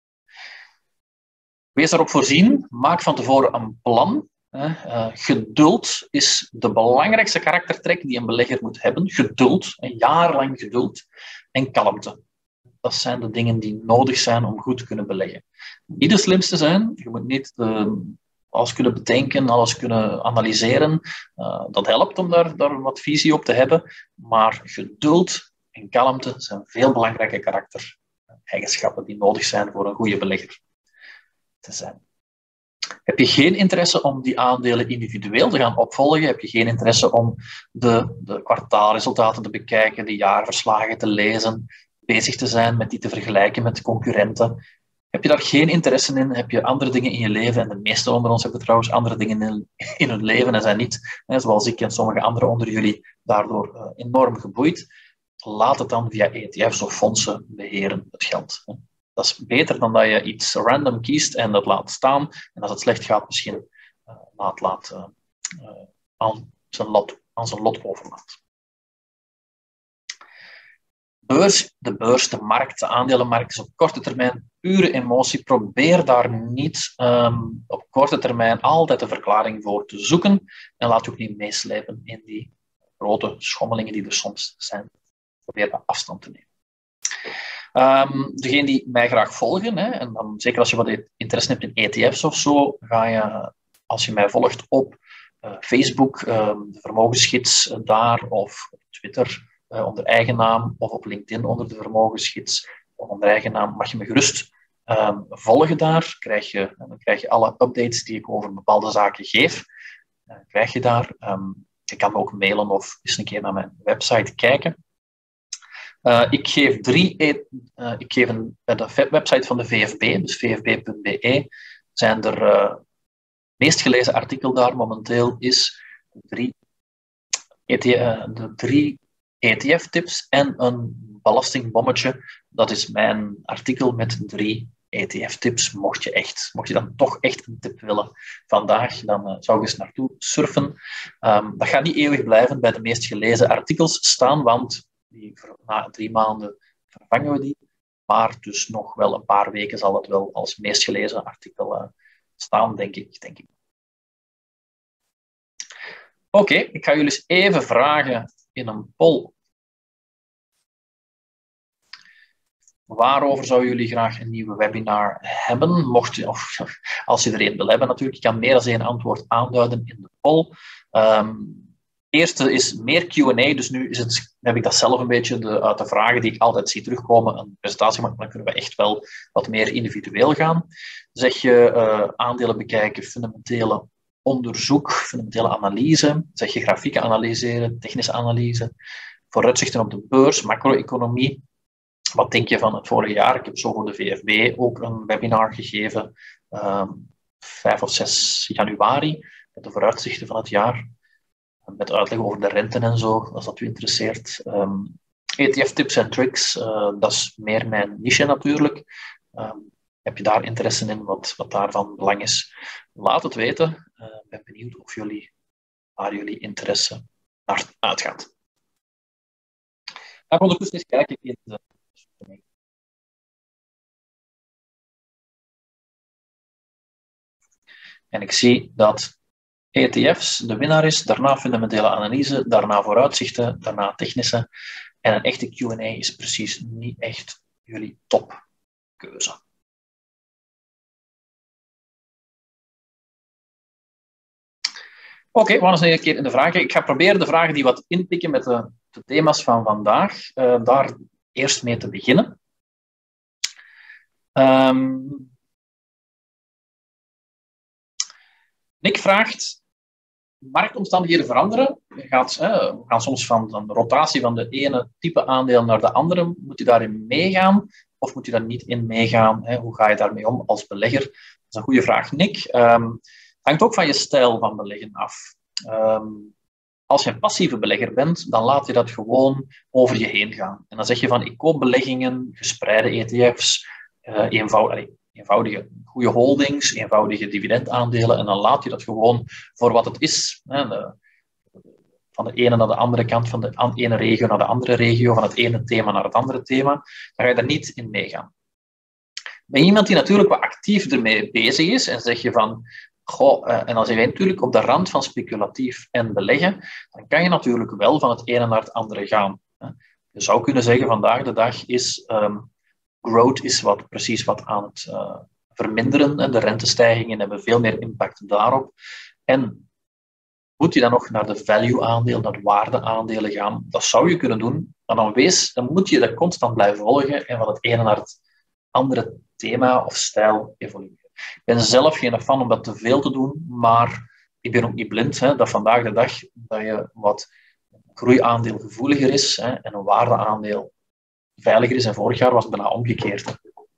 Wees daarop voorzien. Maak van tevoren een plan. Geduld is de belangrijkste karaktertrek die een belegger moet hebben. Geduld, een jarenlang geduld en kalmte. Dat zijn de dingen die nodig zijn om goed te kunnen beleggen. Niet de slimste zijn. Je moet niet alles kunnen bedenken, alles kunnen analyseren. Dat helpt om daar wat visie op te hebben. Maar geduld en kalmte zijn veel belangrijke karaktereigenschappen die nodig zijn voor een goede belegger te zijn. Heb je geen interesse om die aandelen individueel te gaan opvolgen? Heb je geen interesse om de kwartaalresultaten te bekijken, de jaarverslagen te lezen, bezig te zijn met die te vergelijken met concurrenten? Heb je daar geen interesse in? Heb je andere dingen in je leven? En de meesten onder ons hebben trouwens andere dingen in hun leven en zijn niet, zoals ik en sommige anderen onder jullie, daardoor enorm geboeid. Laat het dan via ETF's of fondsen beheren, het geld. Dat is beter dan dat je iets random kiest en dat laat staan. En als het slecht gaat, misschien aan zijn lot overlaat. De beurs, de markt, de aandelenmarkt is op korte termijn pure emotie. Probeer daar niet op korte termijn altijd de verklaring voor te zoeken. En laat je ook niet meeslepen in die grote schommelingen die er soms zijn. Probeer daar afstand te nemen. Degenen die mij graag volgen, en dan, zeker als je wat interesse hebt in ETF's of zo, ga je, als je mij volgt op Facebook, de vermogensgids daar, of op Twitter onder eigen naam, of op LinkedIn onder de vermogensgids of onder eigen naam, mag je me gerust volgen daar. Dan krijg je alle updates die ik over bepaalde zaken geef. Krijg je daar. Je kan me ook mailen of eens een keer naar mijn website kijken. Ik geef de website van de VFB, dus vfb.be, zijn er het meest gelezen artikel daar momenteel is de 3 ETF-tips en een belastingbommetje. Dat is mijn artikel met 3 ETF-tips. Mocht je dan toch echt een tip willen vandaag, dan zou ik eens naartoe surfen. Dat gaat niet eeuwig blijven bij de meest gelezen artikels staan, want na 3 maanden vervangen we die. Maar dus nog wel een paar weken zal het wel als meest gelezen artikel staan, denk ik. Oké, ik ga jullie eens even vragen in een poll. Waarover zouden jullie graag een nieuwe webinar hebben? Als je er één wil hebben natuurlijk. Je kan meer dan 1 antwoord aanduiden in de poll. Eerste is meer Q&A, dus nu heb ik dat zelf een beetje uit de vragen die ik altijd zie terugkomen een presentatie maken, maar dan kunnen we echt wel wat meer individueel gaan. Zeg je aandelen bekijken, fundamentele onderzoek, fundamentele analyse, zeg je grafieken analyseren, technische analyse, vooruitzichten op de beurs, macro-economie. Wat denk je van het vorige jaar? Ik heb zo voor de VFB ook een webinar gegeven, 5 of 6 januari, met de vooruitzichten van het jaar. Met uitleg over de rente en zo, als dat u interesseert. ETF-tips en tricks, dat is meer mijn niche natuurlijk. Heb je daar interesse in, wat daarvan belang is? Laat het weten. Ik ben benieuwd waar jullie interesse naar uitgaat. Dan ondertussen eens kijken in de... En ik zie dat ETF's de winnaar is, daarna fundamentele analyse, daarna vooruitzichten, daarna technische. En een echte Q&A is precies niet echt jullie topkeuze. Oké, we gaan eens een keer in de vragen. Ik ga proberen de vragen die wat inpikken met de thema's van vandaag, daar eerst mee te beginnen. Nick vraagt... Marktomstandigheden veranderen. We gaan soms van een rotatie van de ene type aandeel naar de andere. Moet je daarin meegaan of moet je daar niet in meegaan? Hoe ga je daarmee om als belegger? Dat is een goede vraag, Nick. Hangt ook van je stijl van beleggen af. Als je een passieve belegger bent, dan laat je dat gewoon over je heen gaan. En dan zeg je van, ik koop beleggingen, gespreide ETF's, eenvoudige goede holdings, eenvoudige dividendaandelen, en dan laat je dat gewoon voor wat het is. Van de ene naar de andere kant, van de ene regio naar de andere regio, van het ene thema naar het andere thema. Dan ga je daar niet in meegaan. Ben je iemand die natuurlijk wat actief ermee bezig is en zeg je van, en als je natuurlijk op de rand van speculatief en beleggen, dan kan je natuurlijk wel van het ene naar het andere gaan. Je zou kunnen zeggen, vandaag de dag is growth is precies wat aan het verminderen. En de rentestijgingen hebben veel meer impact daarop. En moet je dan nog naar de value-aandelen, naar de waardeaandelen gaan? Dat zou je kunnen doen, maar dan moet je dat constant blijven volgen en van het ene naar het andere thema of stijl evolueren. Ik ben zelf geen fan om dat te veel te doen, maar ik ben ook niet blind dat vandaag de dag dat je wat groeiaandeel gevoeliger is en een waardeaandeel veiliger is. En vorig jaar was het bijna omgekeerd.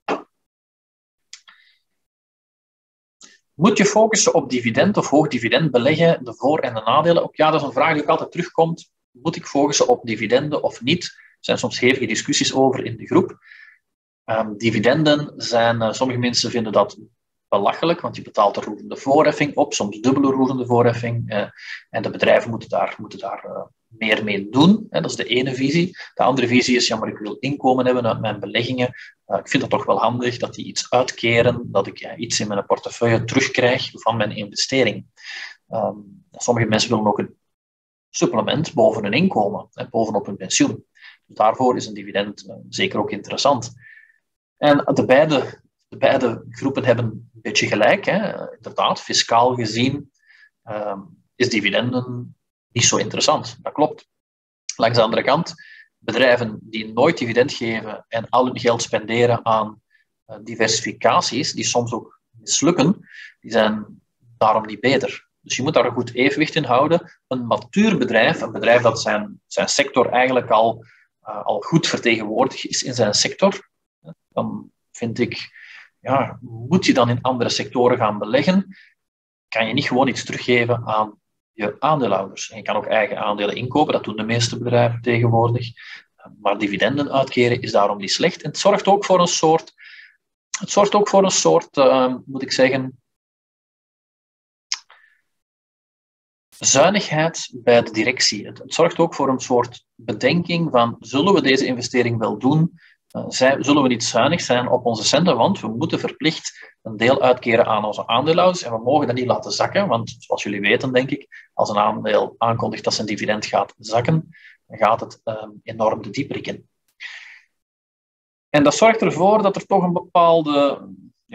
Moet je focussen op dividend of hoog dividend beleggen, de voor- en de nadelen? Ook ja, dat is een vraag die ook altijd terugkomt. Moet ik focussen op dividenden of niet? Er zijn soms hevige discussies over in de groep. Dividenden zijn, sommige mensen vinden dat belachelijk, want je betaalt een roerende voorheffing op, soms dubbele roerende voorheffing. En de bedrijven moeten daar meer mee doen. Dat is de ene visie. De andere visie is, ja, maar ik wil inkomen hebben uit mijn beleggingen. Ik vind het toch wel handig dat die iets uitkeren, dat ik iets in mijn portefeuille terugkrijg van mijn investering. Sommige mensen willen ook een supplement boven hun inkomen, bovenop hun pensioen. Dus daarvoor is een dividend zeker ook interessant. En de beide groepen hebben een beetje gelijk. Inderdaad, fiscaal gezien is dividenden niet zo interessant. Dat klopt. Langs de andere kant, bedrijven die nooit dividend geven en al hun geld spenderen aan diversificaties, die soms ook mislukken, die zijn daarom niet beter. Dus je moet daar een goed evenwicht in houden. Een matuur bedrijf, een bedrijf dat zijn sector eigenlijk al goed vertegenwoordigd is in zijn sector, dan vind ik, ja, moet je dan in andere sectoren gaan beleggen, kan je niet gewoon iets teruggeven aan je aandeelhouders. En je kan ook eigen aandelen inkopen, dat doen de meeste bedrijven tegenwoordig. Maar dividenden uitkeren is daarom niet slecht. En het zorgt ook voor een soort, moet ik zeggen, zuinigheid bij de directie. Het zorgt ook voor een soort bedenking van, zullen we deze investering wel doen? Zullen we niet zuinig zijn op onze centen, want we moeten verplicht een deel uitkeren aan onze aandeelhouders en we mogen dat niet laten zakken, want zoals jullie weten, denk ik, als een aandeel aankondigt dat zijn dividend gaat zakken, dan gaat het enorm de diepte in. En dat zorgt ervoor dat er toch een bepaalde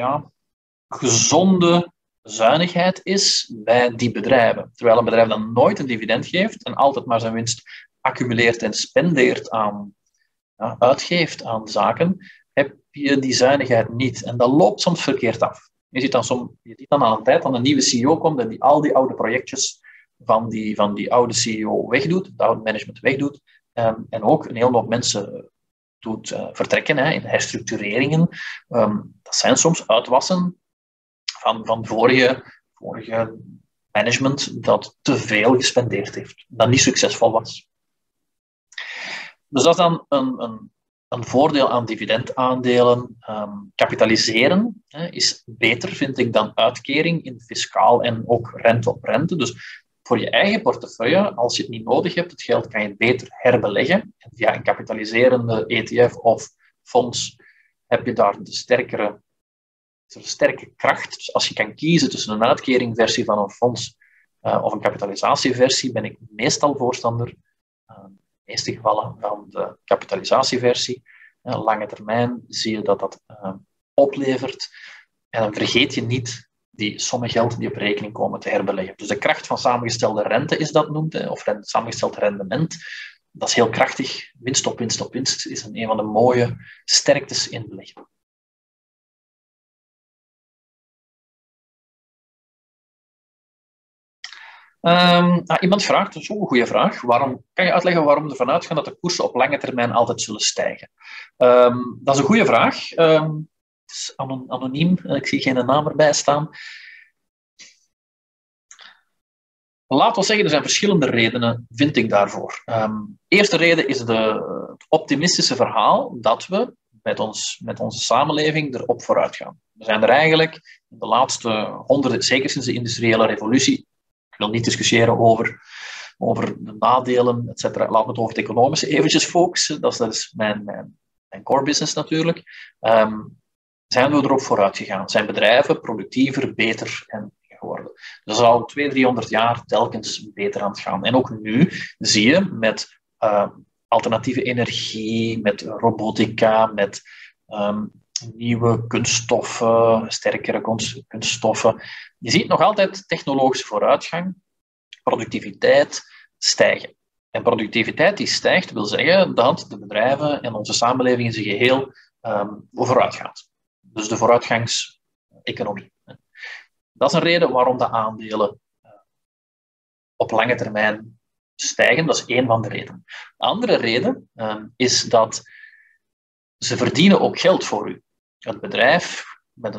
gezonde zuinigheid is bij die bedrijven. Terwijl een bedrijf dat nooit een dividend geeft en altijd maar zijn winst accumuleert en spendeert uitgeeft aan zaken, heb je die zuinigheid niet. En dat loopt soms verkeerd af. Je ziet dan aan een tijd dat een nieuwe CEO komt en die al die oude projectjes van die oude CEO wegdoet, het oude management wegdoet, en ook een hele hoop mensen doet vertrekken in herstructureringen. Dat zijn soms uitwassen van vorige management dat te veel gespendeerd heeft, dat niet succesvol was. Dus dat is dan een voordeel aan dividendaandelen. Kapitaliseren is beter, vind ik, dan uitkering in fiscaal en ook rente op rente. Dus voor je eigen portefeuille, als je het niet nodig hebt, het geld kan je beter herbeleggen. En via een kapitaliserende ETF of fonds heb je daar de sterke kracht. Dus als je kan kiezen tussen een uitkeringversie van een fonds of een kapitalisatieversie, ben ik meestal voorstander in de meeste gevallen van de kapitalisatieversie. Lange termijn zie je dat oplevert. En dan vergeet je niet die sommen geld die op rekening komen te herbeleggen. Dus de kracht van samengestelde rente is dat noemt, of samengesteld rendement. Dat is heel krachtig. Winst op winst op winst is een van de mooie sterktes in beleggen. Iemand vraagt, dat is ook een goede vraag, kan je uitleggen waarom we ervan uitgaan dat de koersen op lange termijn altijd zullen stijgen? Dat is een goede vraag. Het is anoniem, ik zie geen naam erbij staan. Laten we zeggen, er zijn verschillende redenen, vind ik daarvoor. Eerste reden is het optimistische verhaal dat we met onze samenleving erop vooruit gaan. We zijn er eigenlijk in de laatste honderden, zeker sinds de industriële revolutie, ik wil niet discussiëren over de nadelen, et cetera. Laten we het over het economische eventjes focussen. Dat is mijn core business natuurlijk. Zijn we erop vooruit gegaan? Zijn bedrijven productiever, beter en geworden? Dus dat is al 200, 300 jaar telkens beter aan het gaan. En ook nu zie je met alternatieve energie, met robotica, met nieuwe kunststoffen, sterkere kunststoffen. Je ziet nog altijd technologische vooruitgang, productiviteit stijgen. En productiviteit die stijgt wil zeggen dat de bedrijven en onze samenleving in zijn geheel vooruit gaat. Dus de vooruitgangseconomie. Dat is een reden waarom de aandelen op lange termijn stijgen. Dat is één van de redenen. De andere reden is dat ze verdienen ook geld voor u. Het bedrijf met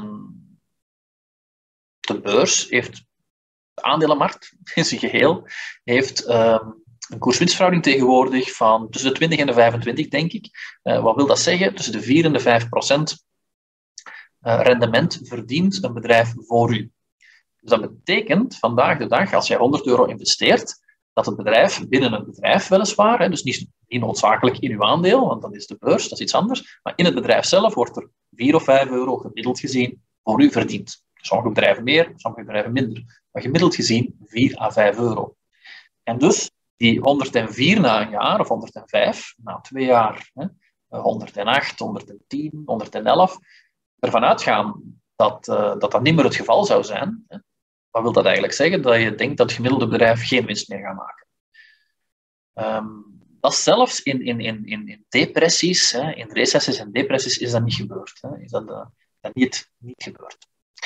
de beurs heeft de aandelenmarkt in zijn geheel heeft een koers-winstverhouding tegenwoordig van tussen de 20 en de 25, denk ik. Wat wil dat zeggen? Tussen de 4 en de 5% rendement verdient een bedrijf voor u. Dus dat betekent vandaag de dag, als jij €100 investeert, dat het bedrijf binnen een bedrijf weliswaar, dus niet noodzakelijk in uw aandeel, want dat is de beurs, dat is iets anders, maar in het bedrijf zelf wordt er €4 of €5 gemiddeld gezien voor u verdiend. Sommige bedrijven meer, sommige bedrijven minder. Maar gemiddeld gezien €4 à €5. En dus die 104 na een jaar, of 105 na 2 jaar, 108, 110, 111, ervan uitgaan dat niet meer het geval zou zijn. Wat wil dat eigenlijk zeggen? Dat je denkt dat het gemiddelde bedrijf geen winst meer gaat maken. Dat is zelfs in depressies, in recessies en depressies, is dat niet gebeurd. Is dat niet gebeurd.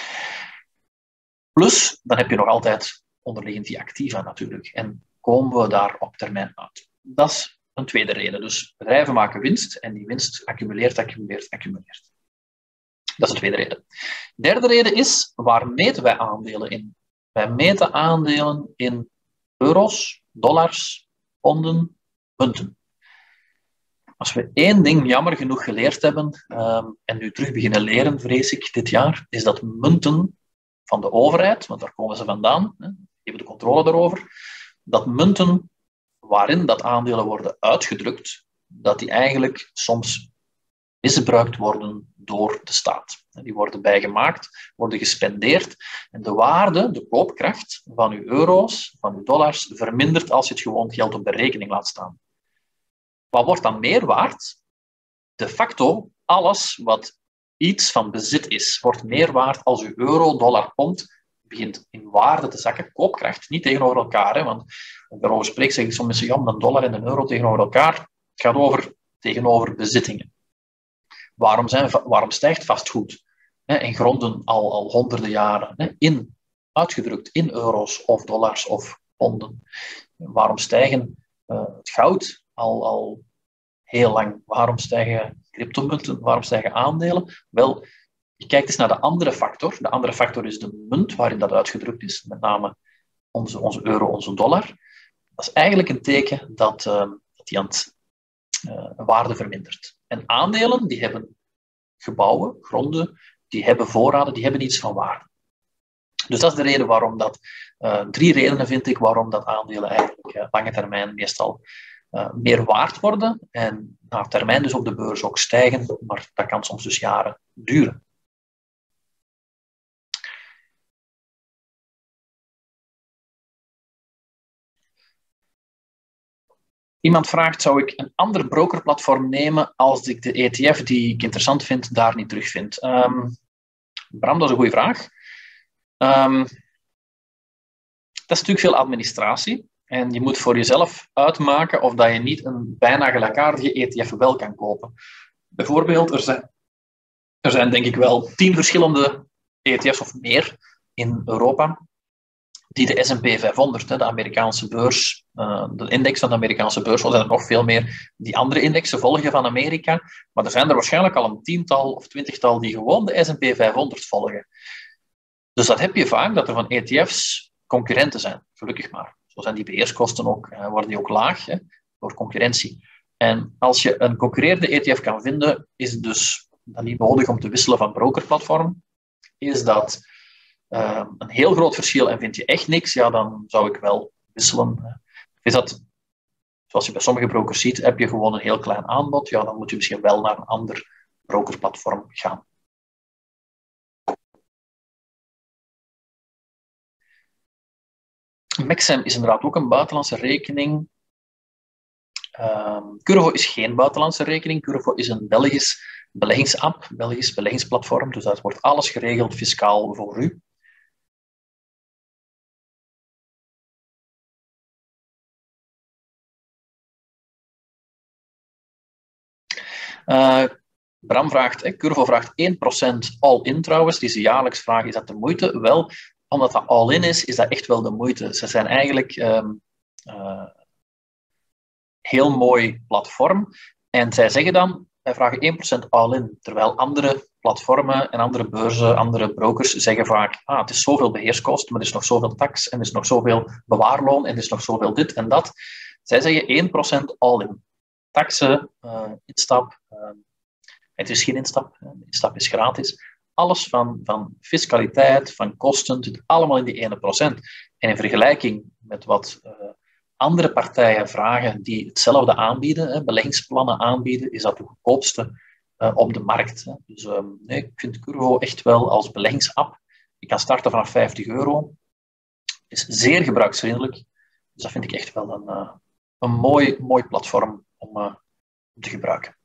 Plus, dan heb je nog altijd onderliggend die activa natuurlijk. En komen we daar op termijn uit. Dat is een tweede reden. Dus bedrijven maken winst en die winst accumuleert. Dat is de tweede reden. De derde reden is, waar meten wij aandelen in? Wij meten aandelen in euro's, dollars, ponden, munten. Als we één ding jammer genoeg geleerd hebben, en nu terug beginnen leren, vrees ik, dit jaar, is dat munten van de overheid, want daar komen ze vandaan, die hebben de controle daarover, dat munten waarin dat aandelen worden uitgedrukt, dat die eigenlijk soms misbruikt worden door de staat. Die worden bijgemaakt, worden gespendeerd en de waarde, de koopkracht van uw euro's, van uw dollars, vermindert als je het gewoon geld op de rekening laat staan. Wat wordt dan meer waard? De facto, alles wat iets van bezit is, wordt meer waard als uw euro, dollar, pond begint in waarde te zakken. Koopkracht, niet tegenover elkaar. Hè, want als ik daarover spreek, zeg ik soms mensen, ja, een dollar en een euro tegenover elkaar. Het gaat tegenover bezittingen. Waarom stijgt vastgoed? In gronden al honderden jaren. Uitgedrukt in euro's of dollars of ponden. Waarom stijgen het goud al heel lang? Waarom stijgen cryptomunten? Waarom stijgen aandelen? Wel, je kijkt eens naar de andere factor. De andere factor is de munt waarin dat uitgedrukt is. Met name onze euro, onze dollar. Dat is eigenlijk een teken dat die aan het waarde vermindert. En aandelen, die hebben gebouwen, gronden, die hebben voorraden, die hebben iets van waarde. Dus dat is de reden waarom dat, 3 redenen vind ik, waarom dat aandelen eigenlijk lange termijn meestal meer waard worden en na termijn dus op de beurs ook stijgen, maar dat kan soms dus jaren duren. Iemand vraagt, zou ik een ander brokerplatform nemen als ik de ETF die ik interessant vind, daar niet terugvind? Bram, dat is een goede vraag. Dat is natuurlijk veel administratie. En je moet voor jezelf uitmaken of dat je niet een bijna gelijkaardige ETF wel kan kopen. Bijvoorbeeld, er zijn denk ik wel 10 verschillende ETF's of meer in Europa die de S&P 500, de Amerikaanse beurs, de index van de Amerikaanse beurs, er zijn er nog veel meer die andere indexen volgen van Amerika, maar er zijn er waarschijnlijk al een 10-tal of 20-tal die gewoon de S&P 500 volgen. Dus dat heb je vaak, dat er van ETF's concurrenten zijn, gelukkig maar. Zo zijn die beheerskosten ook, worden die ook laag, hè, door concurrentie. En als je een concurrerende ETF kan vinden, is het dus dan niet nodig om te wisselen van brokerplatform. Is dat een heel groot verschil en vind je echt niks, ja, dan zou ik wel wisselen. Is dat, zoals je bij sommige brokers ziet, heb je gewoon een heel klein aanbod, ja, dan moet je misschien wel naar een ander brokerplatform gaan. Mexam is inderdaad ook een buitenlandse rekening. Curvo is geen buitenlandse rekening. Curvo is een Belgisch beleggingsapp, Belgisch beleggingsplatform. Dus daar wordt alles geregeld fiscaal voor u. Bram vraagt, Curvo vraagt 1% all-in trouwens. Die ze jaarlijks vragen, is dat de moeite? Wel, omdat dat all-in is dat echt wel de moeite. Ze zijn eigenlijk heel mooi platform. En zij zeggen dan, wij vragen 1% all-in. Terwijl andere platformen en andere beurzen, andere brokers zeggen vaak, het is zoveel beheerskosten, maar er is nog zoveel tax, en er is nog zoveel bewaarloon, en er is nog zoveel dit en dat. Zij zeggen 1% all-in. Taxen, instap, het is geen instap, instap is gratis. Alles van fiscaliteit, van kosten, zit allemaal in die 1%. En in vergelijking met wat andere partijen vragen die hetzelfde aanbieden, beleggingsplannen aanbieden, is dat de goedkoopste op de markt. Dus nee, ik vind Curvo echt wel als beleggingsapp. Je kan starten vanaf €50. Het is zeer gebruiksvriendelijk. Dus dat vind ik echt wel een mooi platform om te gebruiken.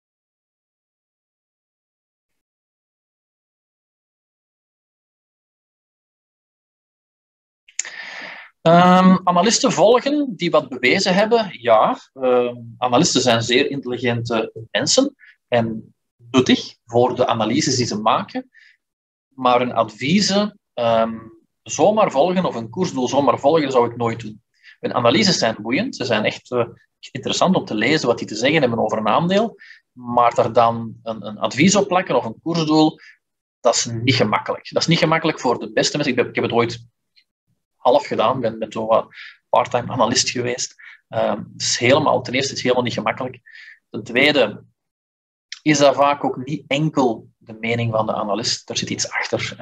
Analisten volgen die wat bewezen hebben, ja. Analisten zijn zeer intelligente mensen en nuttig voor de analyses die ze maken. Maar hun adviezen zomaar volgen of een koersdoel zomaar volgen, zou ik nooit doen. Hun analyses zijn boeiend, ze zijn echt interessant om te lezen wat die te zeggen hebben over een aandeel, maar daar dan een advies op plakken of een koersdoel, dat is niet gemakkelijk. Dat is niet gemakkelijk voor de beste mensen. Ik heb het ooit half gedaan, ben zo wat part-time analist geweest. Ten eerste is het helemaal niet gemakkelijk. Ten tweede is dat vaak ook niet enkel de mening van de analist. Er zit iets achter.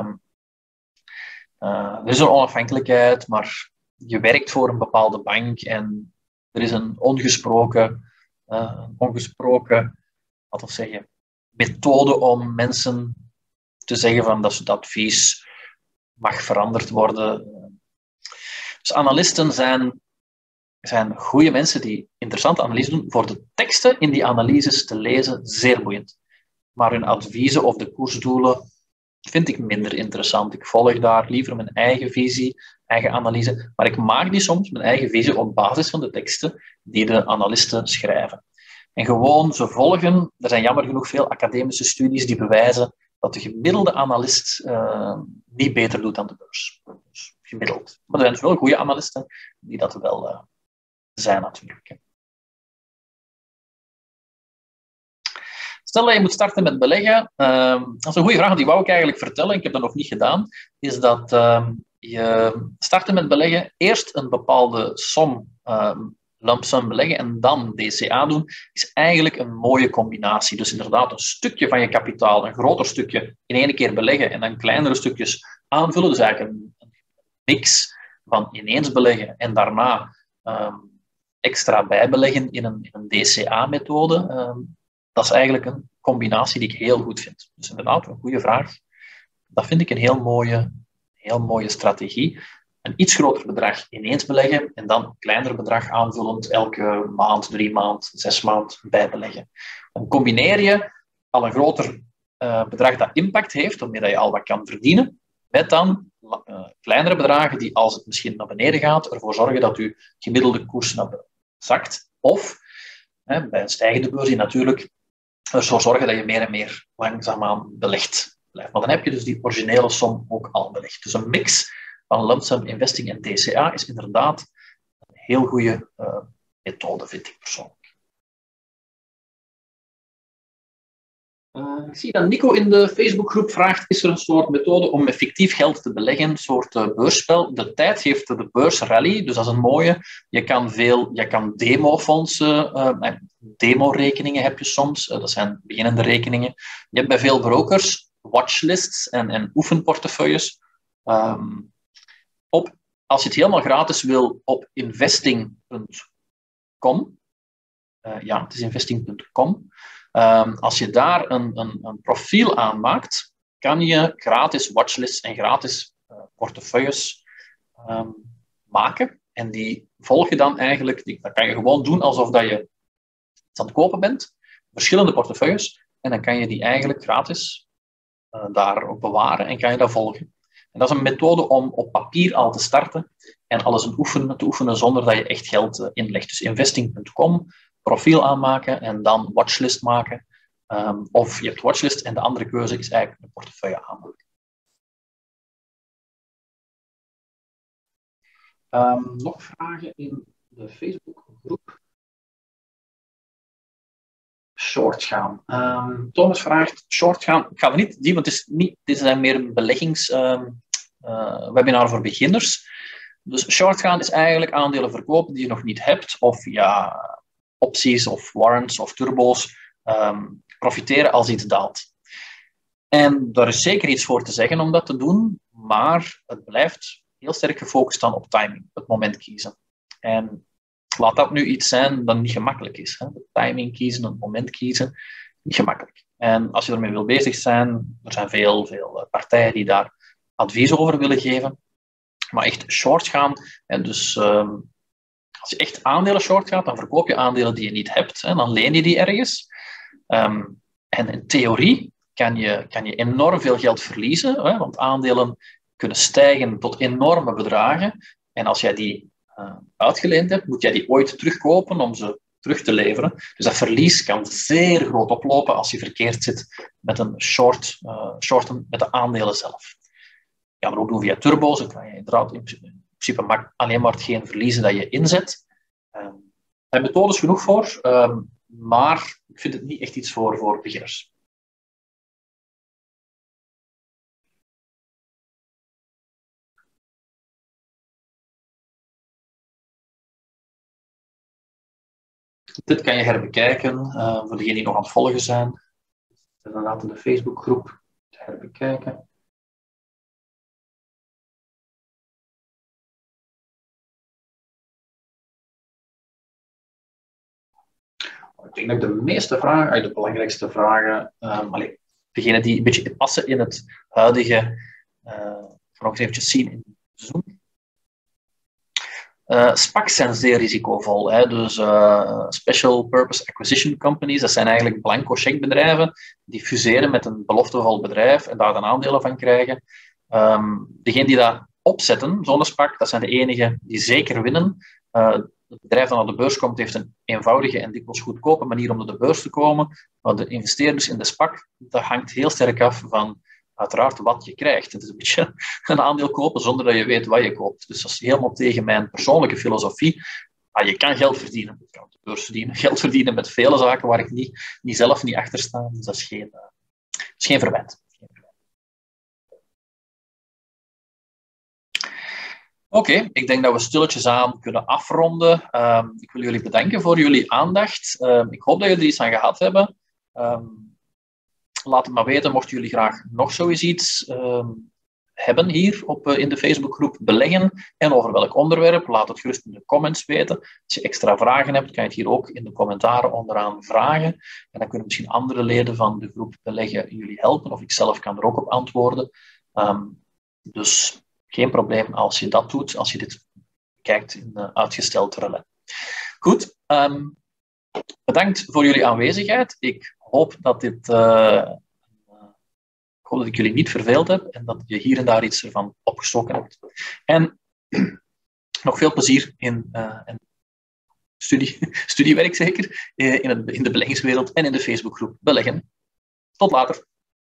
Er is een onafhankelijkheid, maar je werkt voor een bepaalde bank en er is een ongesproken laten we zeggen, methode om mensen te zeggen van dat het advies mag veranderd worden. Dus analisten zijn goede mensen die interessante analyse doen. Voor de teksten in die analyses te lezen, zeer boeiend. Maar hun adviezen of de koersdoelen vind ik minder interessant. Ik volg daar liever mijn eigen visie, eigen analyse. Maar ik maak die soms, mijn eigen visie, op basis van de teksten die de analisten schrijven. En gewoon ze volgen. Er zijn jammer genoeg veel academische studies die bewijzen dat de gemiddelde analist niet beter doet dan de beurs. Dus gemiddeld. Maar er zijn dus wel goede analisten die dat wel zijn natuurlijk. Stel dat je moet starten met beleggen. Dat is een goede vraag, die wou ik eigenlijk vertellen. Ik heb dat nog niet gedaan. Is dat je starten met beleggen, eerst een bepaalde som lump sum beleggen en dan DCA doen, is eigenlijk een mooie combinatie. Dus inderdaad een stukje van je kapitaal, een groter stukje in één keer beleggen en dan kleinere stukjes aanvullen. Dus eigenlijk een mix van ineens beleggen en daarna extra bijbeleggen in een DCA-methode. Dat is eigenlijk een combinatie die ik heel goed vind. Dus inderdaad, een goede vraag. Dat vind ik een heel mooie strategie. Een iets groter bedrag ineens beleggen en dan een kleiner bedrag aanvullend elke maand, 3 maand, 6 maand bijbeleggen. Dan combineer je al een groter bedrag dat impact heeft, waarmee je al wat kan verdienen, met dan kleinere bedragen die, als het misschien naar beneden gaat, ervoor zorgen dat je gemiddelde koers naar beneden zakt. Of bij een stijgende beurs die natuurlijk ervoor zorgen dat je meer en meer langzaamaan belegd blijft. Maar dan heb je dus die originele som ook al belegd. Dus een mix van lump sum investing en DCA is inderdaad een heel goede methode, vind ik persoonlijk. Ik zie dat Nico in de Facebookgroep vraagt, is er een soort methode om met fictief geld te beleggen, een soort beursspel. De tijd geeft de beursrally, dus dat is een mooie. Je kan demofondsen, demorekeningen heb je soms, dat zijn beginnende rekeningen. Je hebt bij veel brokers watchlists en oefenportefeuilles. Als je het helemaal gratis wil, op investing.com. Ja, het is investing.com. Als je daar een profiel aanmaakt, kan je gratis watchlists en gratis portefeuilles maken. En die volgen dan eigenlijk, dat kan je gewoon doen alsof dat je iets aan het kopen bent. Verschillende portefeuilles. En dan kan je die eigenlijk gratis daarop bewaren en kan je dat volgen. En dat is een methode om op papier al te starten en alles te oefenen zonder dat je echt geld inlegt. Dus investing.com, profiel aanmaken en dan watchlist maken. Of je hebt watchlist en de andere keuze is eigenlijk een portefeuille aanmaken. Nog vragen in de Facebookgroep? Short gaan. Thomas vraagt, short gaan. Ik ga er niet, want dit zijn meer een beleggingswebinar voor beginners. Dus short gaan is eigenlijk aandelen verkopen die je nog niet hebt, of ja, opties of warrants of turbo's, profiteren als iets daalt. En daar is zeker iets voor te zeggen om dat te doen, maar het blijft heel sterk gefocust dan op timing, het moment kiezen. En laat dat nu iets zijn dat niet gemakkelijk is. Hè? De timing kiezen, het moment kiezen, niet gemakkelijk. En als je ermee wil bezig zijn, er zijn veel partijen die daar advies over willen geven. Maar echt short gaan, en dus als je echt aandelen short gaat, dan verkoop je aandelen die je niet hebt. En dan leen je die ergens. En in theorie kan je enorm veel geld verliezen, hè, want aandelen kunnen stijgen tot enorme bedragen. En als jij die uitgeleend hebt, moet jij die ooit terugkopen om ze terug te leveren. Dus dat verlies kan zeer groot oplopen als je verkeerd zit met een shorten met de aandelen zelf. Je kan er ook doen via turbo's, dan kan je inderdaad in principe alleen maar hetgeen verliezen dat je inzet. Er zijn methodes genoeg voor, maar ik vind het niet echt iets voor beginners. Dit kan je herbekijken, voor degenen die nog aan het volgen zijn. Dan laten de Facebookgroep herbekijken. Ik denk dat ik de meeste vragen, de belangrijkste vragen, degene die een beetje passen in het huidige, nog eens eventjes zien in Zoom. SPAC's zijn zeer risicovol. Hè? Dus Special Purpose Acquisition Companies, dat zijn eigenlijk blanco checkbedrijven die fuseren met een beloftevol bedrijf en daar dan aandelen van krijgen. Degenen die dat opzetten, zo'n SPAC, dat zijn de enigen die zeker winnen. Het bedrijf dat naar de beurs komt, heeft een eenvoudige en dikwijls goedkope manier om naar de beurs te komen. Maar de investeerders in de SPAC, dat hangt heel sterk af van uiteraard wat je krijgt. Het is een beetje een aandeel kopen zonder dat je weet wat je koopt. Dus dat is helemaal tegen mijn persoonlijke filosofie. Maar je kan geld verdienen. Je kan op de beurs verdienen. Geld verdienen met vele zaken waar ik zelf niet achter sta. Dus dat is geen verwijt. Oké, ik denk dat we stilletjes aan kunnen afronden. Ik wil jullie bedanken voor jullie aandacht. Ik hoop dat jullie er iets aan gehad hebben. Laat het maar weten, mochten jullie graag nog zoiets hebben hier in de Facebookgroep beleggen en over welk onderwerp. Laat het gerust in de comments weten. Als je extra vragen hebt, kan je het hier ook in de commentaren onderaan vragen. En dan kunnen misschien andere leden van de groep beleggen jullie helpen, of ik zelf kan er ook op antwoorden. Dus geen probleem als je dat doet, als je dit kijkt in uitgesteld relais. Goed, bedankt voor jullie aanwezigheid. Ik hoop dat ik jullie niet verveeld heb en dat je hier en daar iets ervan opgestoken hebt. En nog veel plezier in studiewerk zeker, in de beleggingswereld en in de Facebookgroep Beleggen. Tot later.